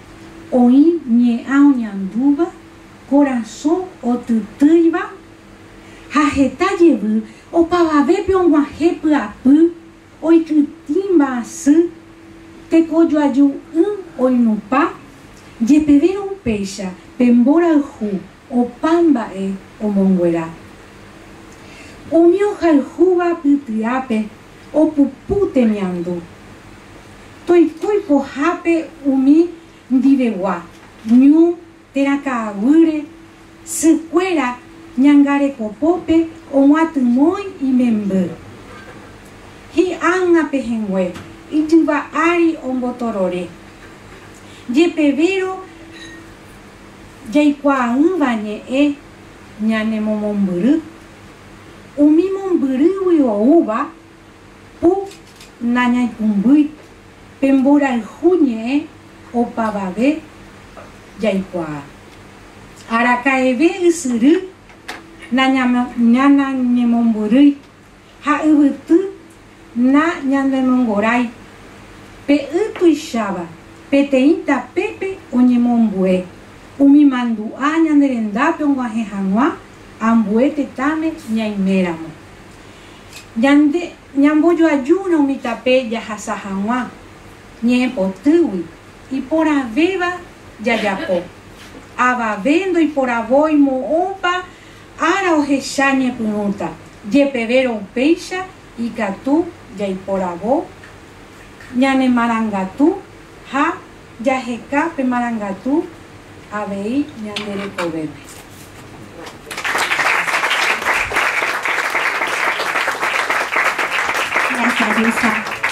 Oí nye aunyanduba, coração o tutuiba. Ha hetayebu, o pavave pionguajepu apu, oitutimba asu, te cojoaju un oinupa, yepevera um peixa, pembora ju, o pamba e o monguera. O mio jaljuba putriape, o pupute miandu. Toi kui po hape umi ndivewa, nyu teraka agure, secuera nyangare kopope o muatu moi y membe. Hi anga pehengwe, ituva ari ombotorore. Yepevero jaikwa ngvanye e nyane momomburu. Umi momburu wi o uva, pu nanya kumbui, pembora el junye o pavave jaikwa. Arakaeve isuru, nanya nyana nyemomburu, ha uvutu na nyande mongorai. Pe utu ishaba, pe teinta pepe o nyemombue. Umi mandu a nyanderendape o guajehangua, ambue tetame nyaimeramo. Nyande nyamboyo ayuno mitape yahasahangua, ñepo tuwi, y por aveva yayapo. Abavendo y por avoy mo opa, ara ojechañe punuta, yepevero peixa y catu ya y por avo, ñane marangatu, ha yajeca pe marangatu, abei ñandere cobebe. Gracias, Luisa.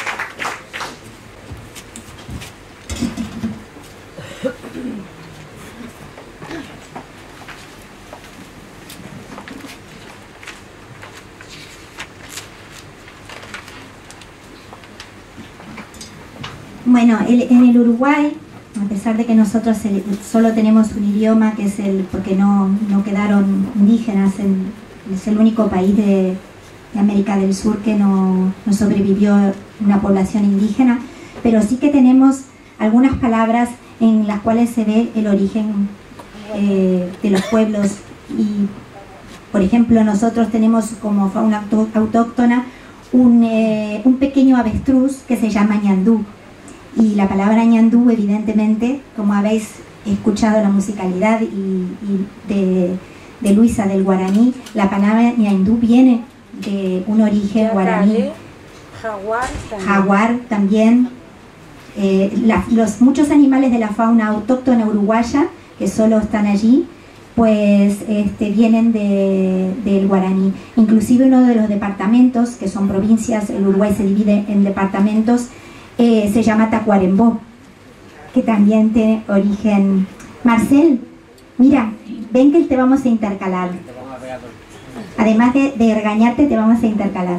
Bueno, el, en el Uruguay, a pesar de que nosotros el, solo tenemos un idioma, que es el, porque no, no quedaron indígenas, en, es el único país de, de América del Sur que no, no sobrevivió una población indígena, pero sí que tenemos algunas palabras en las cuales se ve el origen eh, de los pueblos. Y, por ejemplo, nosotros tenemos como fauna autóctona un, eh, un pequeño avestruz que se llama ñandú. Y la palabra ñandú, evidentemente, como habéis escuchado la musicalidad y, y de, de Luisa del guaraní, la palabra ñandú viene de un origen guaraní. Jaguar también. Jaguar también. Eh, la, los muchos animales de la fauna autóctona uruguaya, que solo están allí, pues este, vienen de, del guaraní. Inclusive uno de los departamentos, que son provincias, el Uruguay se divide en departamentos, Eh, se llama Tacuarembó, que también tiene origen. Marcel, mira, ven que te vamos a intercalar. Además de, de regañarte, te vamos a intercalar.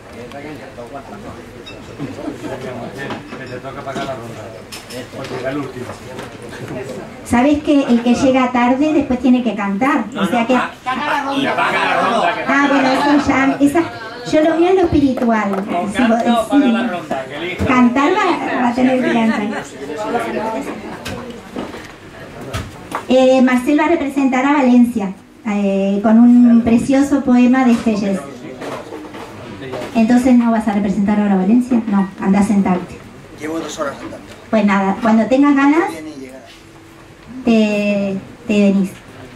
Sabes que el que llega tarde después tiene que cantar, o sea que... Ah, bueno, eso ya... Esa... Yo lo mío es lo espiritual. Si vos, sí. Cantar va, va a tener que cantar. Eh, Marcel va a representar a Valencia eh, con un precioso poema de Felles. Entonces, ¿no vas a representar ahora a Valencia? No, anda a sentarte. Llevo dos horas sentando. Pues nada, cuando tengas ganas, te, te venís.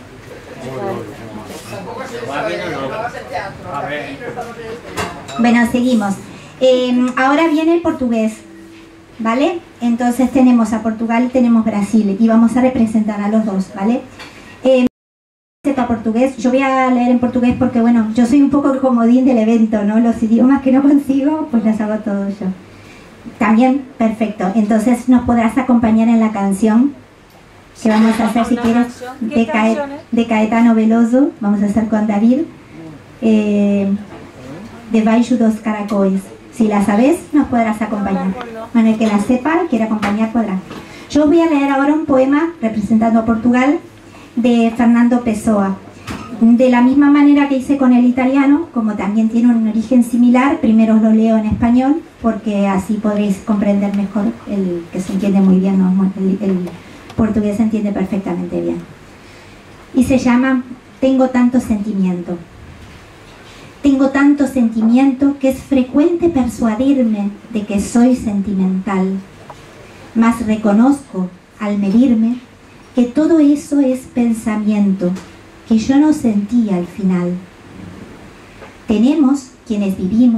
Bueno, seguimos. Eh, ahora viene el portugués, ¿vale? Entonces tenemos a Portugal y tenemos Brasil y vamos a representar a los dos, ¿vale? Eh, sepa portugués, yo voy a leer en portugués porque, bueno, yo soy un poco el comodín del evento, ¿no? Los idiomas que no consigo, pues los hago todos yo. También, perfecto. Entonces nos podrás acompañar en la canción que vamos a hacer, si quieres, de, Cae, de Caetano Veloso, vamos a hacer con David, eh, de Baixo dos Caracóis. Si la sabes, nos podrás acompañar. Bueno, el que la sepa, quiere acompañar, podrá. Yo os voy a leer ahora un poema representando a Portugal de Fernando Pessoa. De la misma manera que hice con el italiano, como también tiene un origen similar, primero os lo leo en español, porque así podréis comprender mejor, el que se entiende muy bien, ¿no? el, el portugués se entiende perfectamente bien. Y se llama Tengo tanto sentimiento. Tengo tanto sentimiento que es frecuente persuadirme de que soy sentimental. Mas reconozco, al medirme, que todo eso es pensamiento, que yo no sentí al final. Tenemos, quienes vivimos,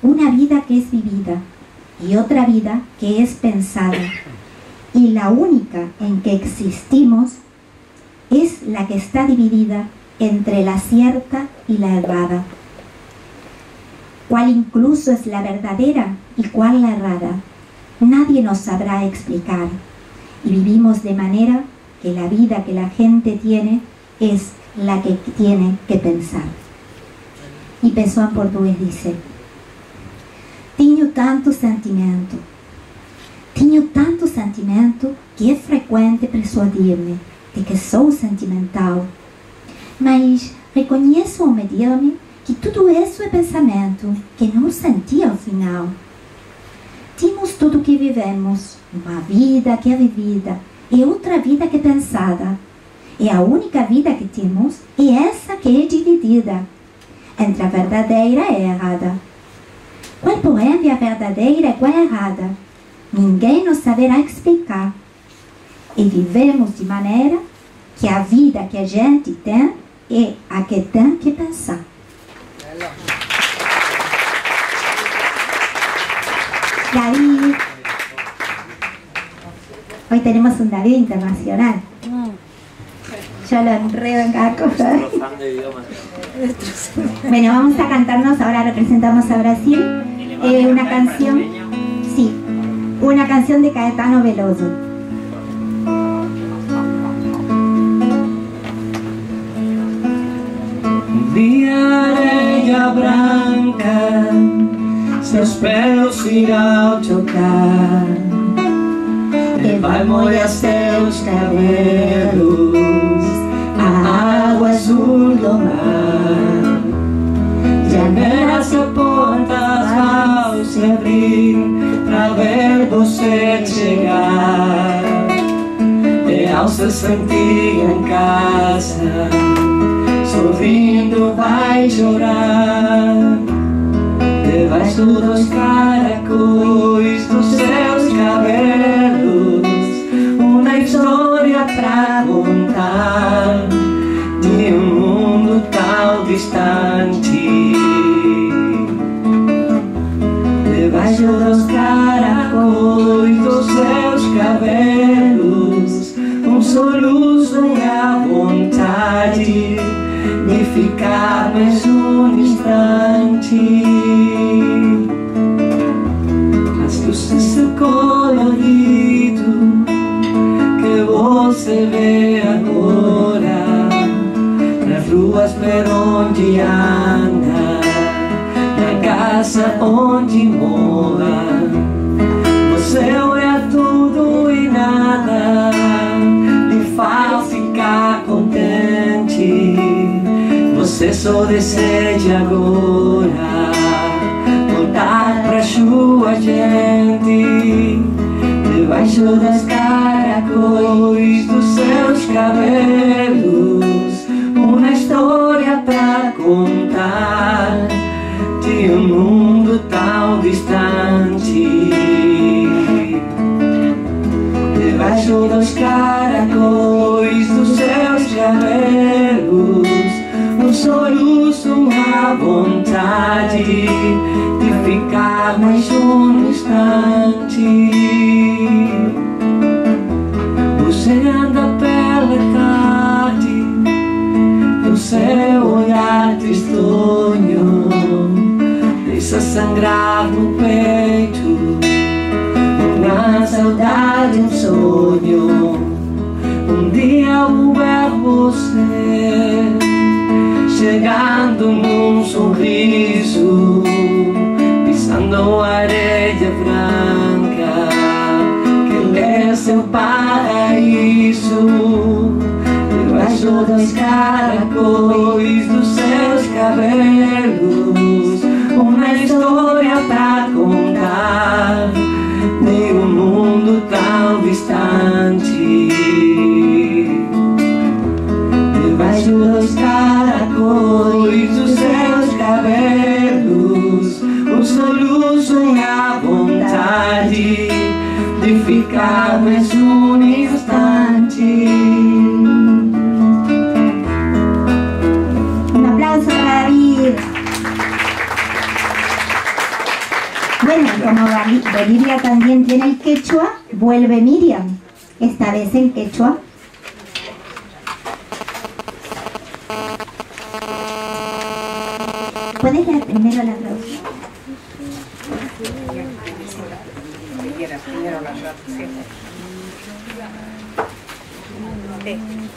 una vida que es vivida y otra vida que es pensada, y la única en que existimos es la que está dividida entre la cierta y la errada. ¿Cuál incluso es la verdadera y cuál la errada? Nadie nos sabrá explicar, y vivimos de manera que la vida que la gente tiene es la que tiene que pensar. Y Pessoa en portugués dice: Tenho tanto sentimento, tenho tanto sentimento que é frequente persuadir-me de que sou sentimental, mas reconheço ao medir-me que tudo isso é pensamento, que não senti ao final. Temos tudo que vivemos, uma vida que é vivida e outra vida que é pensada, e a única vida que temos é essa que é dividida entre a verdadeira e a errada. Qual, porém, é a verdadeira e qual é a errada? Ninguém nos saberá explicar. E vivemos de maneira que a vida que a gente tem é a que tem que pensar. David. Hoy tenemos un David internacional. Yo lo enredo en cada cosa. Bueno, vamos a cantarnos, ahora representamos a Brasil, eh, una canción, sí, una canción de Caetano Veloso. De areia branca, seus pés irão tocar, e vai molhar seus cabelos, a água azul do mar. Janelas e portas vão se abrir pra ver você chegar, e ao se sentir em casa, sorrindo vai chorar. Debaixo dos caracóis dos seus cabelos, uma história pra contar de um mundo tão distante. Debaixo dos caracóis dos seus cabelos, um soluço e a vontade de ficar mais um instante. As luzes seu colorido que você vê agora, nas ruas por onde anda, na casa onde mora. Você olha tudo e nada lhe faz ficar contente. Você só deseja agora voltar pra sua gente. Debaixo dos caracóis dos seus cabelos, uma história pra contar de um mundo tão distante. Debaixo dos caracóis dos seus cabelos, um soluço, a vontade de ficar mais um instante. Você anda pela tarde, o seu olhar tristonho deixa sangrar no peito uma saudade, um sonho. Um dia vou ver você chegando num sorriso, pisando areia branca, que é seu paraíso. Debaixo dos caracóis dos seus cabelos, uma história pra contar de um mundo tão distante. Debaixo dos caracóis dos seus cabelos, um soluço e a vontade de ficar mais um instante. Un aplauso para David. Bolivia también tiene el quechua, vuelve Miriam, esta vez en quechua. ¿Puedes leer primero la traducción? Primero la traducción. Sí.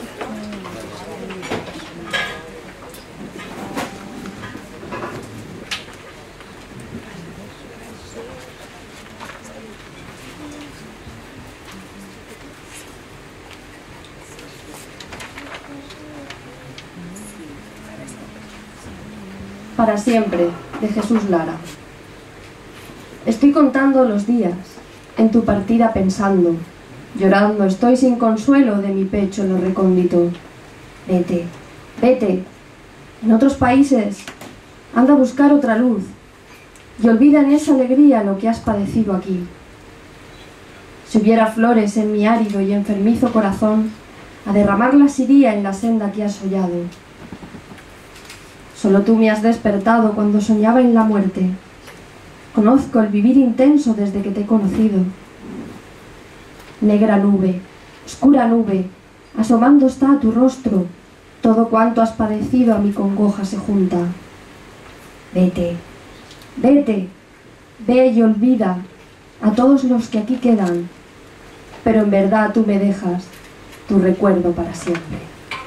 Para siempre, de Jesús Lara. Estoy contando los días, en tu partida pensando, llorando estoy sin consuelo de mi pecho lo recóndito. Vete, vete, en otros países, anda a buscar otra luz, y olvida en esa alegría lo que has padecido aquí. Si hubiera flores en mi árido y enfermizo corazón, a derramarlas iría en la senda que has hollado. Solo tú me has despertado cuando soñaba en la muerte. Conozco el vivir intenso desde que te he conocido. Negra nube, oscura nube, asomando está a tu rostro, todo cuanto has padecido a mi congoja se junta. Vete, vete, ve y olvida a todos los que aquí quedan, pero en verdad tú me dejas tu recuerdo para siempre.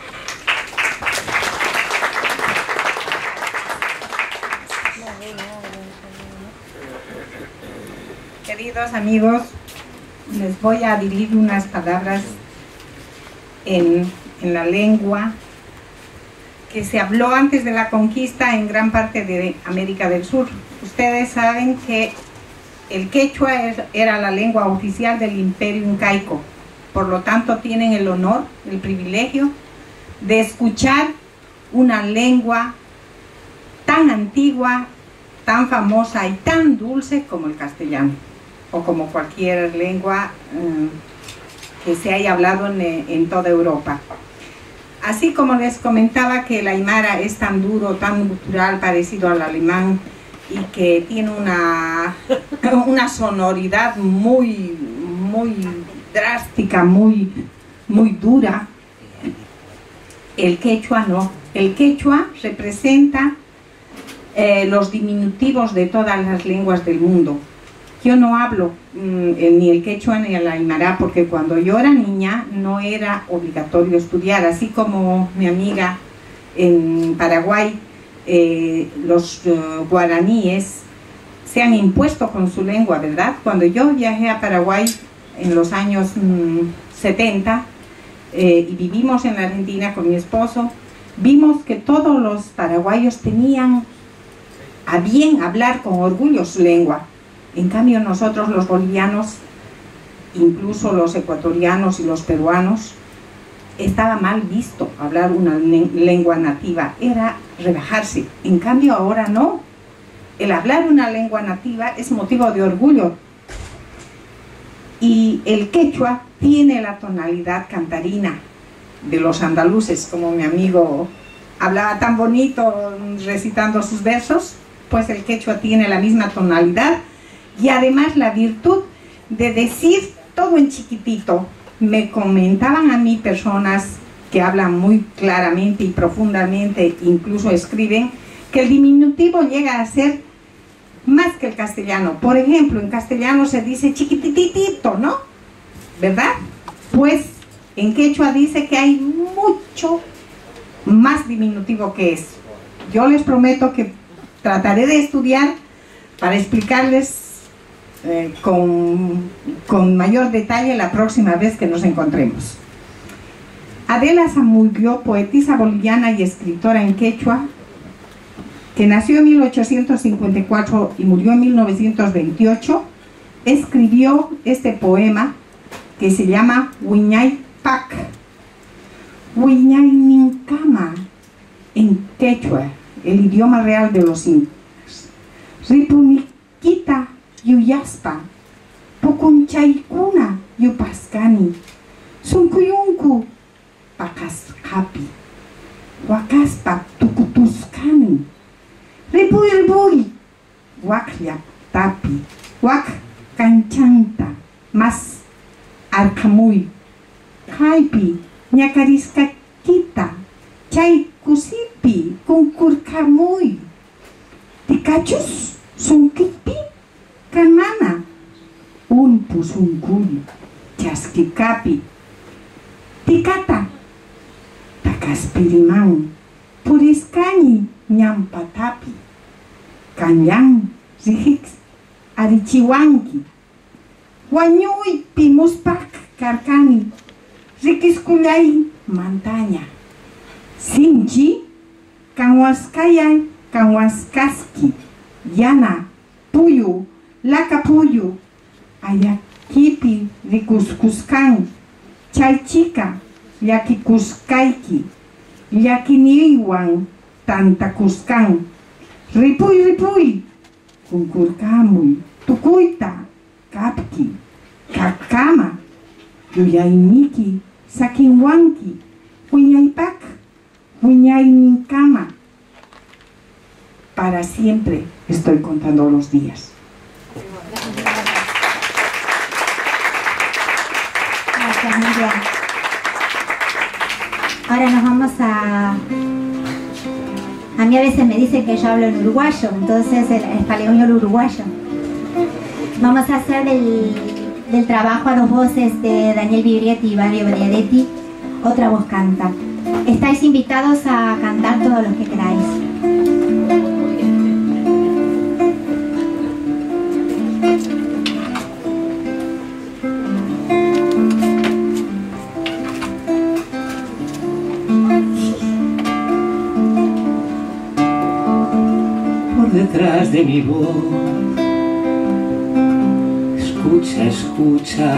Queridos amigos, les voy a dirigir unas palabras en, en la lengua que se habló antes de la conquista en gran parte de América del Sur. Ustedes saben que el quechua era la lengua oficial del imperio incaico, por lo tanto tienen el honor, el privilegio de escuchar una lengua tan antigua, tan famosa y tan dulce como el castellano, o como cualquier lengua um, que se haya hablado en, en toda Europa. Así como les comentaba que el aymara es tan duro, tan gutural, parecido al alemán, y que tiene una, una sonoridad muy, muy drástica, muy, muy dura, el quechua no. El quechua representa eh, los diminutivos de todas las lenguas del mundo. Yo no hablo mmm, ni el quechua ni el aymara porque cuando yo era niña no era obligatorio estudiar, así como mi amiga en Paraguay, eh, los uh, guaraníes se han impuesto con su lengua, ¿verdad? Cuando yo viajé a Paraguay en los años mmm, setenta eh, y vivimos en la Argentina con mi esposo, vimos que todos los paraguayos tenían a bien hablar con orgullo su lengua. En cambio nosotros los bolivianos, incluso los ecuatorianos y los peruanos, estaba mal visto hablar una lengua nativa, era rebajarse. En cambio ahora no, el hablar una lengua nativa es motivo de orgullo. Y el quechua tiene la tonalidad cantarina de los andaluces, como mi amigo hablaba tan bonito recitando sus versos, pues el quechua tiene la misma tonalidad. Y además la virtud de decir todo en chiquitito. Me comentaban a mí personas que hablan muy claramente y profundamente, incluso escriben, que el diminutivo llega a ser más que el castellano. Por ejemplo, en castellano se dice chiquititito, ¿no? ¿Verdad? Pues en quechua dice que hay mucho más diminutivo que eso. Yo les prometo que trataré de estudiar para explicarles Eh, con, con mayor detalle la próxima vez que nos encontremos. Adela Zamudio, poetisa boliviana y escritora en quechua, que nació en mil ochocientos cincuenta y cuatro y murió en mil novecientos veintiocho, escribió este poema que se llama Huiñay Pac. Huiñay Ninkama, en quechua, el idioma real de los incas. Ripuniquita Yuyaspa, Pukunchaykuna Yupaskani, Sunkuyunku Pakaskapi, Wakaspa Tukutuskani, Ripuy Ripuy, Waklia Tapi, Wak canchanta, mas arcamuy, kaipi, ñacariscaquita, chay kusipi, kunkurkamuy, tikachus, sunkipi, kanana, unpu sunkuy, chaskikapi, tikata, takaspiriman, puriscañi, ñampatapi, kanyan, rihix, arichiwanki, wañuypi muspak karkani, rikiskullay montaña, sinchi, kanwaskayay, kanwaskaski, yana, puyu, lakapuyu, ayakipi rikuskuskan, chaychika, llakikuskayki, llakiniwan tantakuskan, ripuy ripuy, kunkurkamuy, tukuyta, kapki, kakama, yuyayniki, sakinwanki, wiñaypak, wiñayninkama. Para siempre estoy contando los días. Gracias, Miriam. Ahora nos vamos a... A mí a veces me dicen que yo hablo en uruguayo, entonces el español uruguayo. Vamos a hacer del, del trabajo a dos voces de Daniel Vigrietti y Mario Benedetti, Otra Voz Canta. Estáis invitados a cantar todos los que queráis. Detrás de mi voz, escucha, escucha,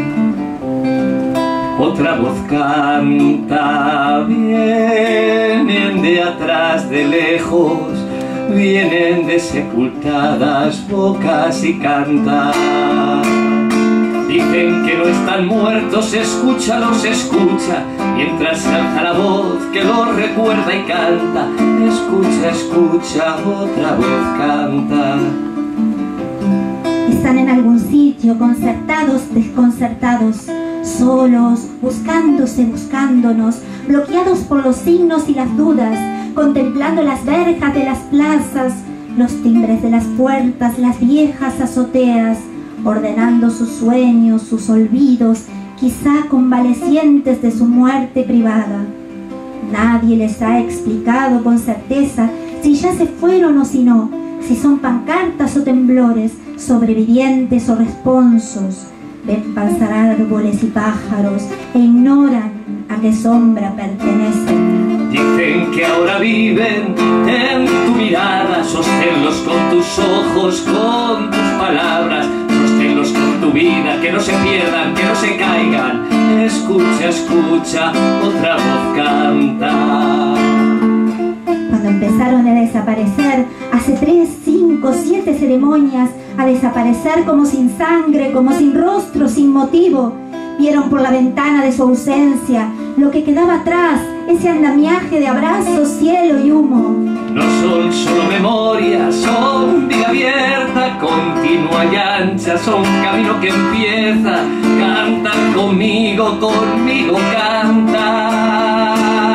otra voz canta, vienen de atrás, de lejos, vienen de sepultadas bocas y cantan. Dicen que no están muertos, escúchalos, escucha, mientras se alza la voz que los recuerda y canta. Escucha, escucha, otra voz canta. Están en algún sitio, concertados, desconcertados, solos, buscándose, buscándonos, bloqueados por los signos y las dudas, contemplando las verjas de las plazas, los timbres de las puertas, las viejas azoteas, ordenando sus sueños, sus olvidos, quizá convalecientes de su muerte privada. Nadie les ha explicado con certeza si ya se fueron o si no, si son pancartas o temblores, sobrevivientes o responsos. Ven pasar árboles y pájaros e ignoran a qué sombra pertenecen. Dicen que ahora viven en tu mirada, sosténlos con tus ojos, con tus palabras, sosténlos con tu vida, que no se pierdan, que no se caigan. Escucha, escucha, otra voz canta. Cuando empezaron a desaparecer, hace tres, cinco, siete ceremonias, a desaparecer como sin sangre, como sin rostro, sin motivo, vieron por la ventana de su ausencia lo que quedaba atrás, ese andamiaje de abrazos, cielo y humo. No son solo memorias, son vida abierta, continua y ancha, son camino que empieza. Cantan conmigo, conmigo canta.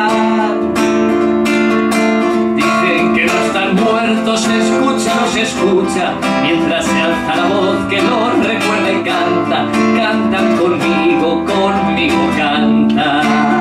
Dicen que no están muertos, escúchalos, escucha, mientras se alza la voz que los recuerda y canta. Cantan conmigo, conmigo canta.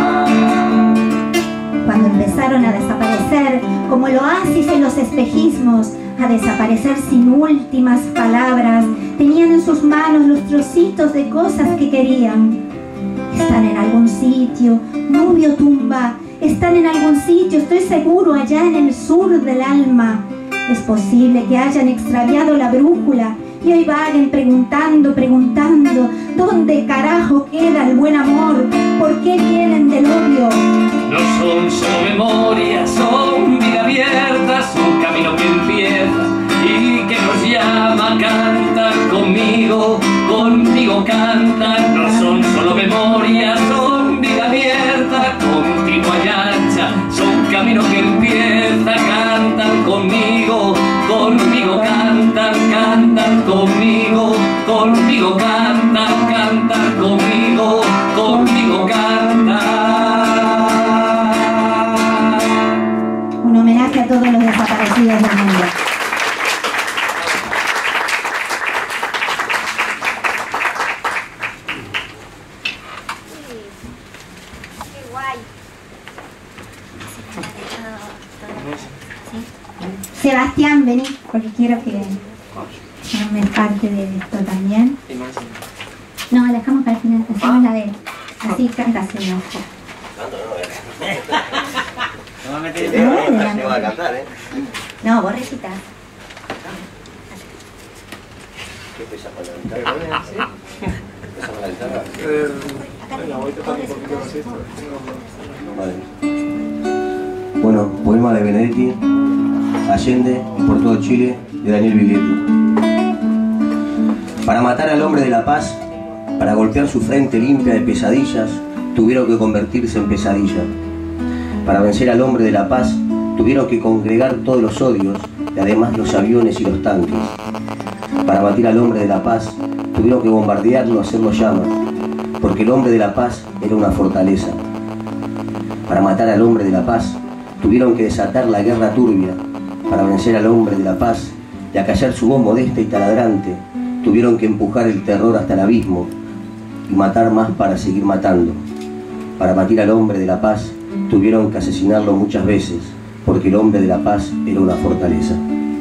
Cuando empezaron a desaparecer, como el oasis en los espejismos, a desaparecer sin últimas palabras, tenían en sus manos los trocitos de cosas que querían. Están en algún sitio, Nubio tumba, están en algún sitio, estoy seguro, allá en el sur del alma. Es posible que hayan extraviado la brújula y hoy vaguen preguntando, preguntando, ¿dónde carajo queda el buen amor? ¿Por qué vienen del odio? No son solo memorias, son vida abierta, son camino que empieza y que nos llama. Cantan conmigo, conmigo cantan. No son solo memorias, son vida abierta, continua y ancha, son camino que empieza. Cantan conmigo, conmigo cantan, cantan conmigo, conmigo conmigo canta, canta conmigo, conmigo canta. Un homenaje a todos los desaparecidos del mundo. Sebastián, vení, porque quiero que formes parte de esto también. No, la dejamos para el final, hacemos la de él. Así cantas el ojo. No me metes en el tema, a cantar, ¿eh? No, vos recitas. ¿Qué pesa con la guitarra? ¿Sí? ¿Pesa con la guitarra? Eh, venga, voy tocando un poquito más esto. Vale. Bueno, poema de Benedetti, Allende, por todo Chile, de Daniel Biglietti. Para matar al hombre de la paz, para golpear su frente limpia de pesadillas, tuvieron que convertirse en pesadilla. Para vencer al hombre de la paz, tuvieron que congregar todos los odios, y además los aviones y los tanques. Para batir al hombre de la paz, tuvieron que bombardearlo, hacerlo llamas, porque el hombre de la paz era una fortaleza. Para matar al hombre de la paz, tuvieron que desatar la guerra turbia. Para vencer al hombre de la paz y acallar su voz modesta y taladrante, tuvieron que empujar el terror hasta el abismo y matar más para seguir matando. Para batir al hombre de la paz, tuvieron que asesinarlo muchas veces, porque el hombre de la paz era una fortaleza.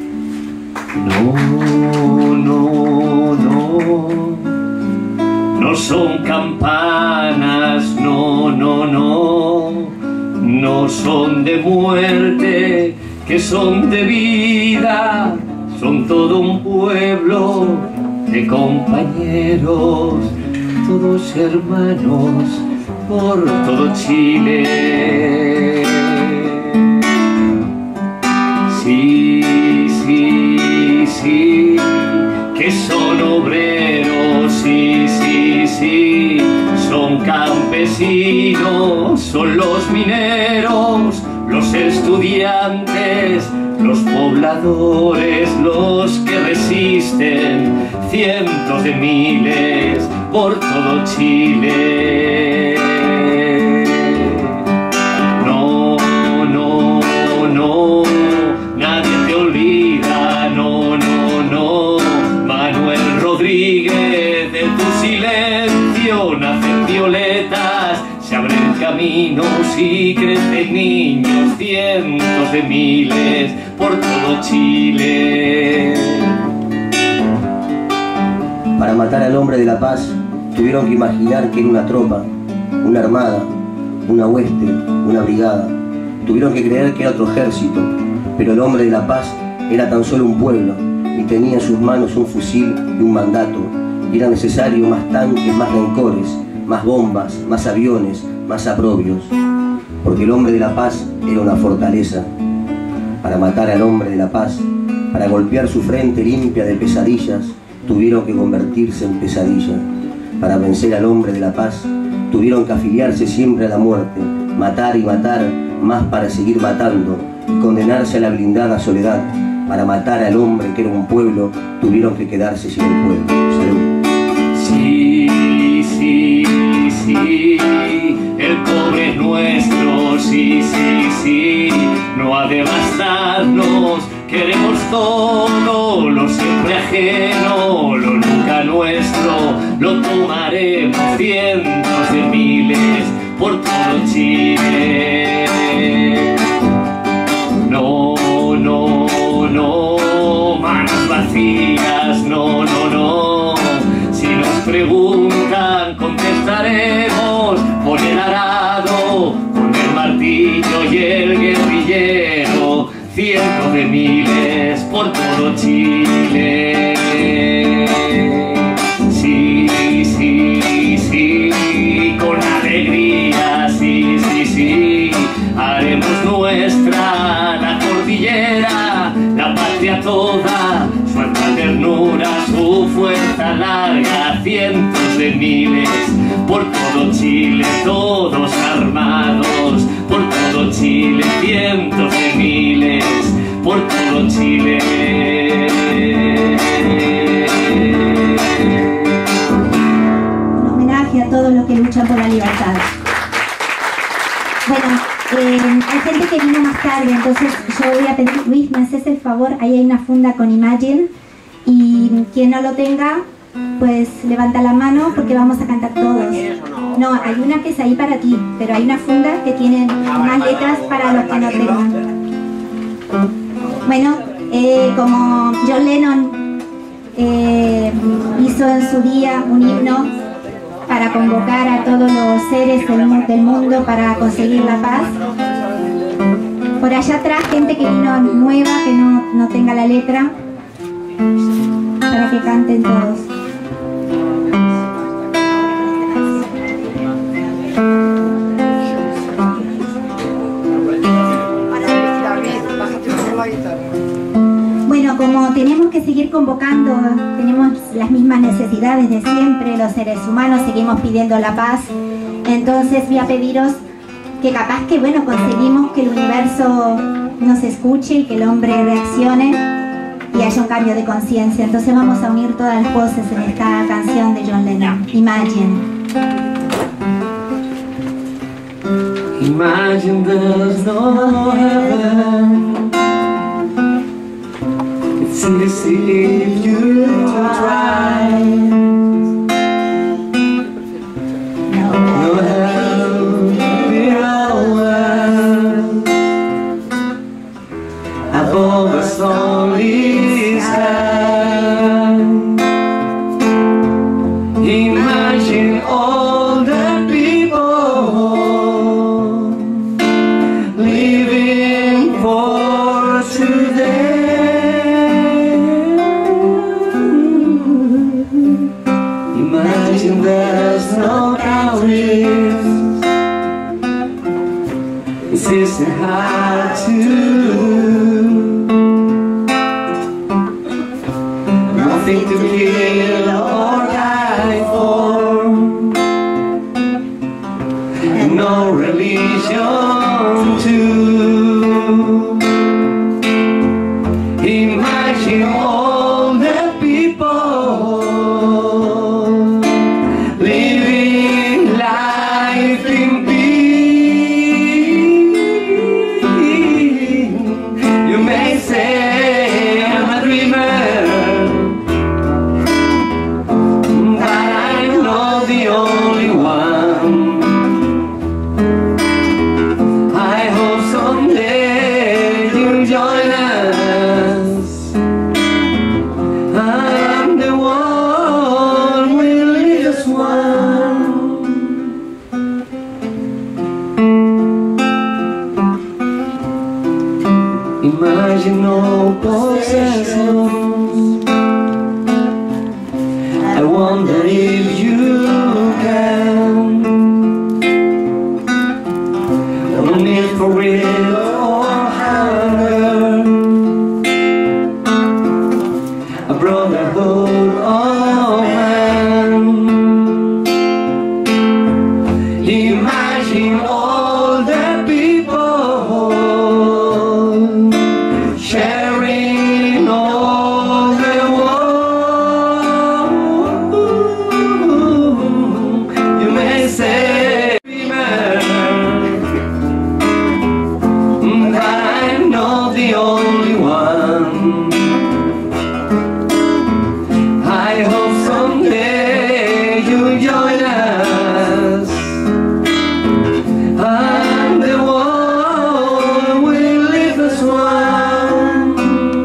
No, no, no, no son campanas, no, no, no, no son de muerte, que son de vida, son todo un pueblo de compañeros, todos hermanos por todo Chile. Sí, sí, sí, que son obreros, sí, sí, sí, son campesinos, son los mineros, los estudiantes, los pobladores, los que resisten, cientos de miles por todo Chile. No, no, no, nadie te olvida, no, no, no, Manuel Rodríguez, de tu silencio nacen violetas, se abren caminos y crecen niños, cientos de miles por todo Chile. Para matar al hombre de la paz, tuvieron que imaginar que era una tropa, una armada, una hueste, una brigada. Tuvieron que creer que era otro ejército, pero el hombre de la paz era tan solo un pueblo y tenía en sus manos un fusil y un mandato. Y era necesario más tanques, más rencores, más bombas, más aviones, más aprobios, porque el hombre de la paz era una fortaleza. Para matar al hombre de la paz, para golpear su frente limpia de pesadillas, tuvieron que convertirse en pesadilla. Para vencer al hombre de la paz, tuvieron que afiliarse siempre a la muerte, matar y matar, más para seguir matando, y condenarse a la blindada soledad. Para matar al hombre que era un pueblo, tuvieron que quedarse sin el pueblo. Salud. Sí, sí, sí, el cobre es nuestro, sí, sí, sí, no ha de bastarnos, queremos todo, lo siempre ajeno, lo nunca nuestro, lo tomaremos cientos de miles por todo Chile. No, no, no, manos vacías, no, no, no, si nos preguntan contestaremos con el arado, con el martillo y el guerrillero, cientos de miles por todo Chile. Sí, sí, sí, con alegría, sí, sí, sí, haremos nuestra la cordillera, la patria toda, su alta ternura, su fuerza larga, cientos de miles por todo Chile, todos armados, por todo Chile, cientos de miles por todo Chile. todos los que luchan por la libertad. Bueno, eh, hay gente que vino más tarde, entonces yo voy a pedir, Luis, ¿me haces el favor? Ahí hay una funda con Imagine, y quien no lo tenga, pues levanta la mano porque vamos a cantar todos. No, hay una que es ahí para ti, pero hay una funda que tiene más letras para los que no tengan. Bueno, eh, como John Lennon eh, hizo en su día un himno para convocar a todos los seres del, mu del mundo para conseguir la paz. Por allá atrás, gente que vino nueva, que no, no tenga la letra, para que canten todos. Bueno, como tenemos que seguir convocando, tenemos las mismas necesidades de siempre, los seres humanos seguimos pidiendo la paz, entonces voy a pediros que capaz que, bueno, conseguimos que el universo nos escuche y que el hombre reaccione y haya un cambio de conciencia. Entonces vamos a unir todas las voces en esta canción de John Lennon, Imagine. Imagine there's no heaven. It's easy if you try. No hell below. Above us only sky. Imagine all the people living for today. Imagine there's no boundaries. This isn't hard to do. Nothing to kill or die for, and no religion too. Imagine all the people living life in peace. You may say I'm a dreamer, but I'm not the only one. I hope someday you'll join us. I'm the one, we'll lead us one. Imagine no possessions. I wonder if you can. No need for greed or hunger. A brotherhood of man. Imagine all the people sharing all the world. You may say, dreamer, but I'm not the only one. I hope someday you'll join us. And the world will leave us one.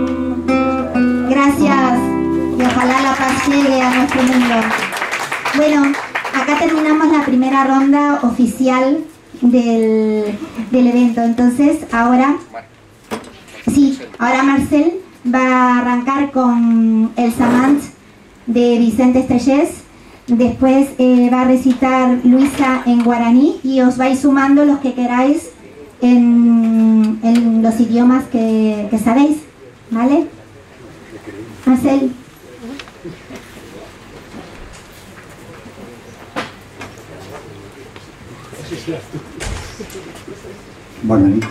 Gracias, y ojalá la paz llegue a nuestro mundo. Bueno, acá terminamos la primera ronda oficial del, del evento. Entonces, ahora, sí, ahora Marcel va a arrancar con el Samant de Vicente Estrellés. Después eh, va a recitar Luisa en guaraní y os vais sumando los que queráis en, en los idiomas que, que sabéis, ¿vale? Marcel. Bona nit.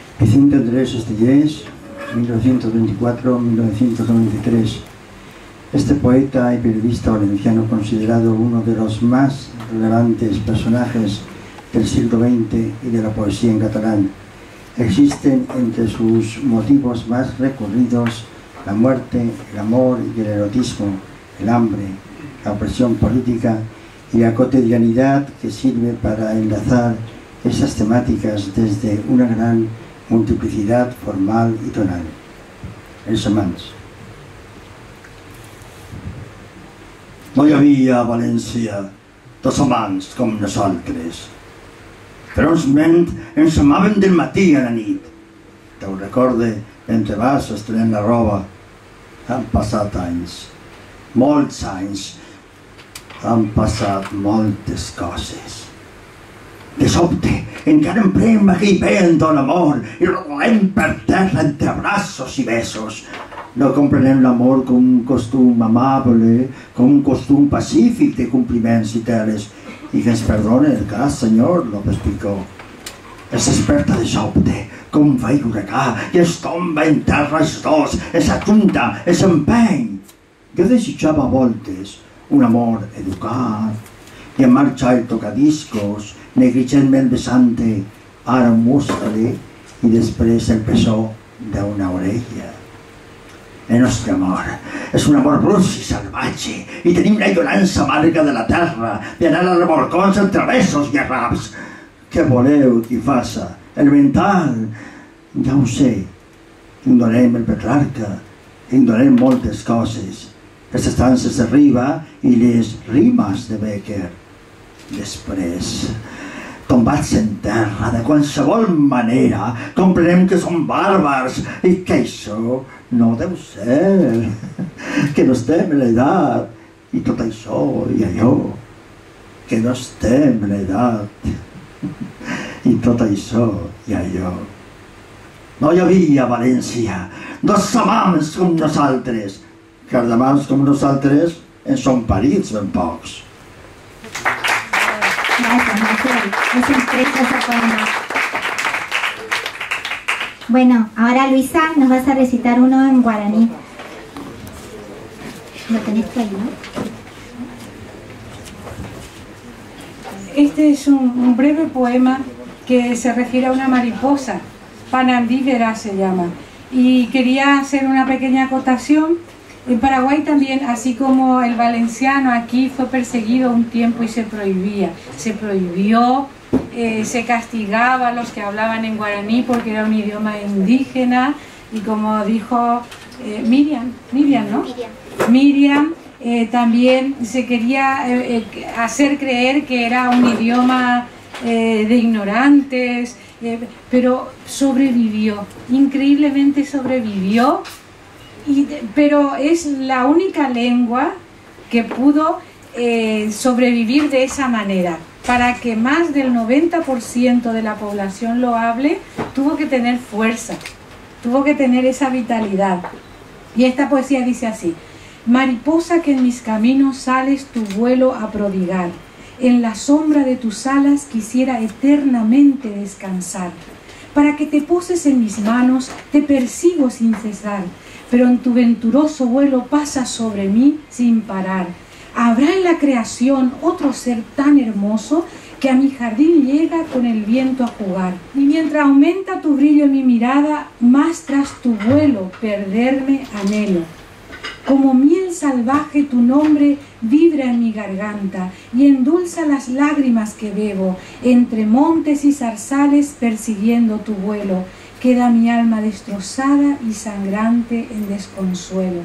Vicente Andrés Estellés, mil novecientos veinticuatro a mil novecientos noventa y tres. Este poeta y periodista valenciano, considerado uno de los más relevantes personajes del siglo veinte y de la poesía en catalán, existen entre sus motivos más recurridos la muerte, el amor y el erotismo, el hambre, la opresión política y la cotidianidad que sirve para enlazar esas temáticas desde una gran multiplicidad formal y tonal. Els amants. No hi havia a València dos amants com nosaltres, però uns ment ens amaven del matí a la nit. Te'l recorde mentre vas estrenant la roba. Han passat anys, molts anys, han passat moltes coses. De sobte, encara emprem aquell vent de l'amor i rodolem per terra entre braços i besos. No comprenem l'amor com un costum amable, com un costum pacífic de compliments i teles. I que ens perdone el cas, senyor López Picó. Es desperta de sobte, com va huracà, i es tomba en terra els dos, es ajunta, es empeny. Jo desitjava a voltes un amor educat, i en marxa el tocadiscos, negligentment besante, ara un muscli i després el pessó d'una orella. El nostre amor és un amor brus i salvatge i tenim la ignorància amarga de la terra, d'anar a revolcons entre besos i arraps. Què voleu que faça? El mental, ja ho sé, ignorem el Petrarca, ignorem moltes coses, les estances de Riba i les rimes de Becker. Després, tombats en terra de qualsevol manera, comprenem que som bàrbars i que això no deu ser, que no estem en l'edat i tot això i allò, que no estem en l'edat i tot això i allò. No hi havia a València dos amants com nosaltres, que els amants com nosaltres en són parits ben pocs. Gracias, Marcel. Es un precioso poema. Bueno, ahora Luisa nos vas a recitar uno en guaraní. Lo tenés tú ahí, ¿no? Este es un, un breve poema que se refiere a una mariposa, panambívera se llama. Y quería hacer una pequeña acotación. En Paraguay también, así como el valenciano aquí fue perseguido un tiempo y se prohibía, se prohibió, eh, se castigaba a los que hablaban en guaraní porque era un idioma indígena y como dijo eh, Miriam, Miriam, ¿no? Miriam, Miriam eh, también se quería eh, eh, hacer creer que era un idioma eh, de ignorantes, eh, pero sobrevivió, increíblemente sobrevivió. Y, pero es la única lengua que pudo eh, sobrevivir de esa manera. Para que más del noventa por ciento de la población lo hable, tuvo que tener fuerza, tuvo que tener esa vitalidad. Y esta poesía dice así: mariposa que en mis caminos sales tu vuelo a prodigar, en la sombra de tus alas quisiera eternamente descansar. Para que te poses en mis manos, te persigo sin cesar, pero en tu venturoso vuelo pasas sobre mí sin parar. ¿Habrá en la creación otro ser tan hermoso que a mi jardín llega con el viento a jugar? Y mientras aumenta tu brillo en mi mirada, más tras tu vuelo perderme anhelo. Como miel salvaje tu nombre vibra en mi garganta y endulza las lágrimas que bebo, entre montes y zarzales persiguiendo tu vuelo. Queda mi alma destrozada y sangrante en desconsuelo.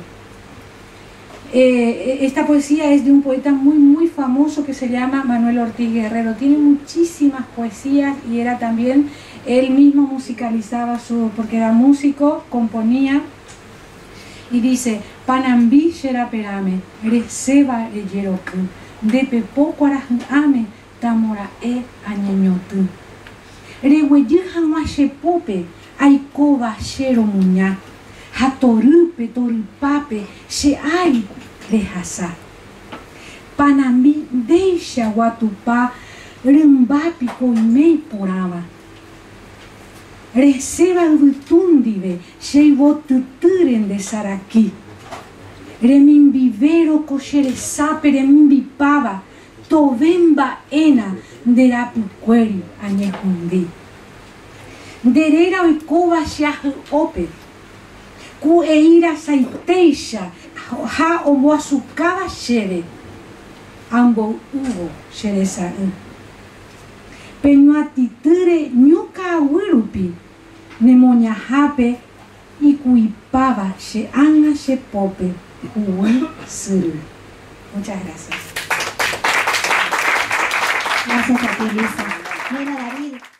Eh, esta poesía es de un poeta muy muy famoso que se llama Manuel Ortiz Guerrero. Tiene muchísimas poesías y era también, él mismo musicalizaba su, porque era músico, componía y dice: Panambí Xeraperame, Reseba Eyeroku, de Pepoco Arajame, Tamora E Añeñotu. Rehueyejan Machepope, Aikoba Xero Muñá, Hatorupe Torupape, Sheai Rejasa. Panambí Deixa Guatupá, Rimbapi Coimei Porama. Receba Vutundive, Sheibotuturen de Saraki. Remimbi koshere sape remimbi pava, tovemba ena de la picueri añejundi. Derera oikova shahu ope, ku eira saiteisha, ha omoasukava shere, ambo ugo shere sa. Peñuatiture nyuka wirupi, nemoña hape, y cuipaba she anga she pope, uwe suru. Muchas gracias. Gracias a ti, Lisa. Mira, David.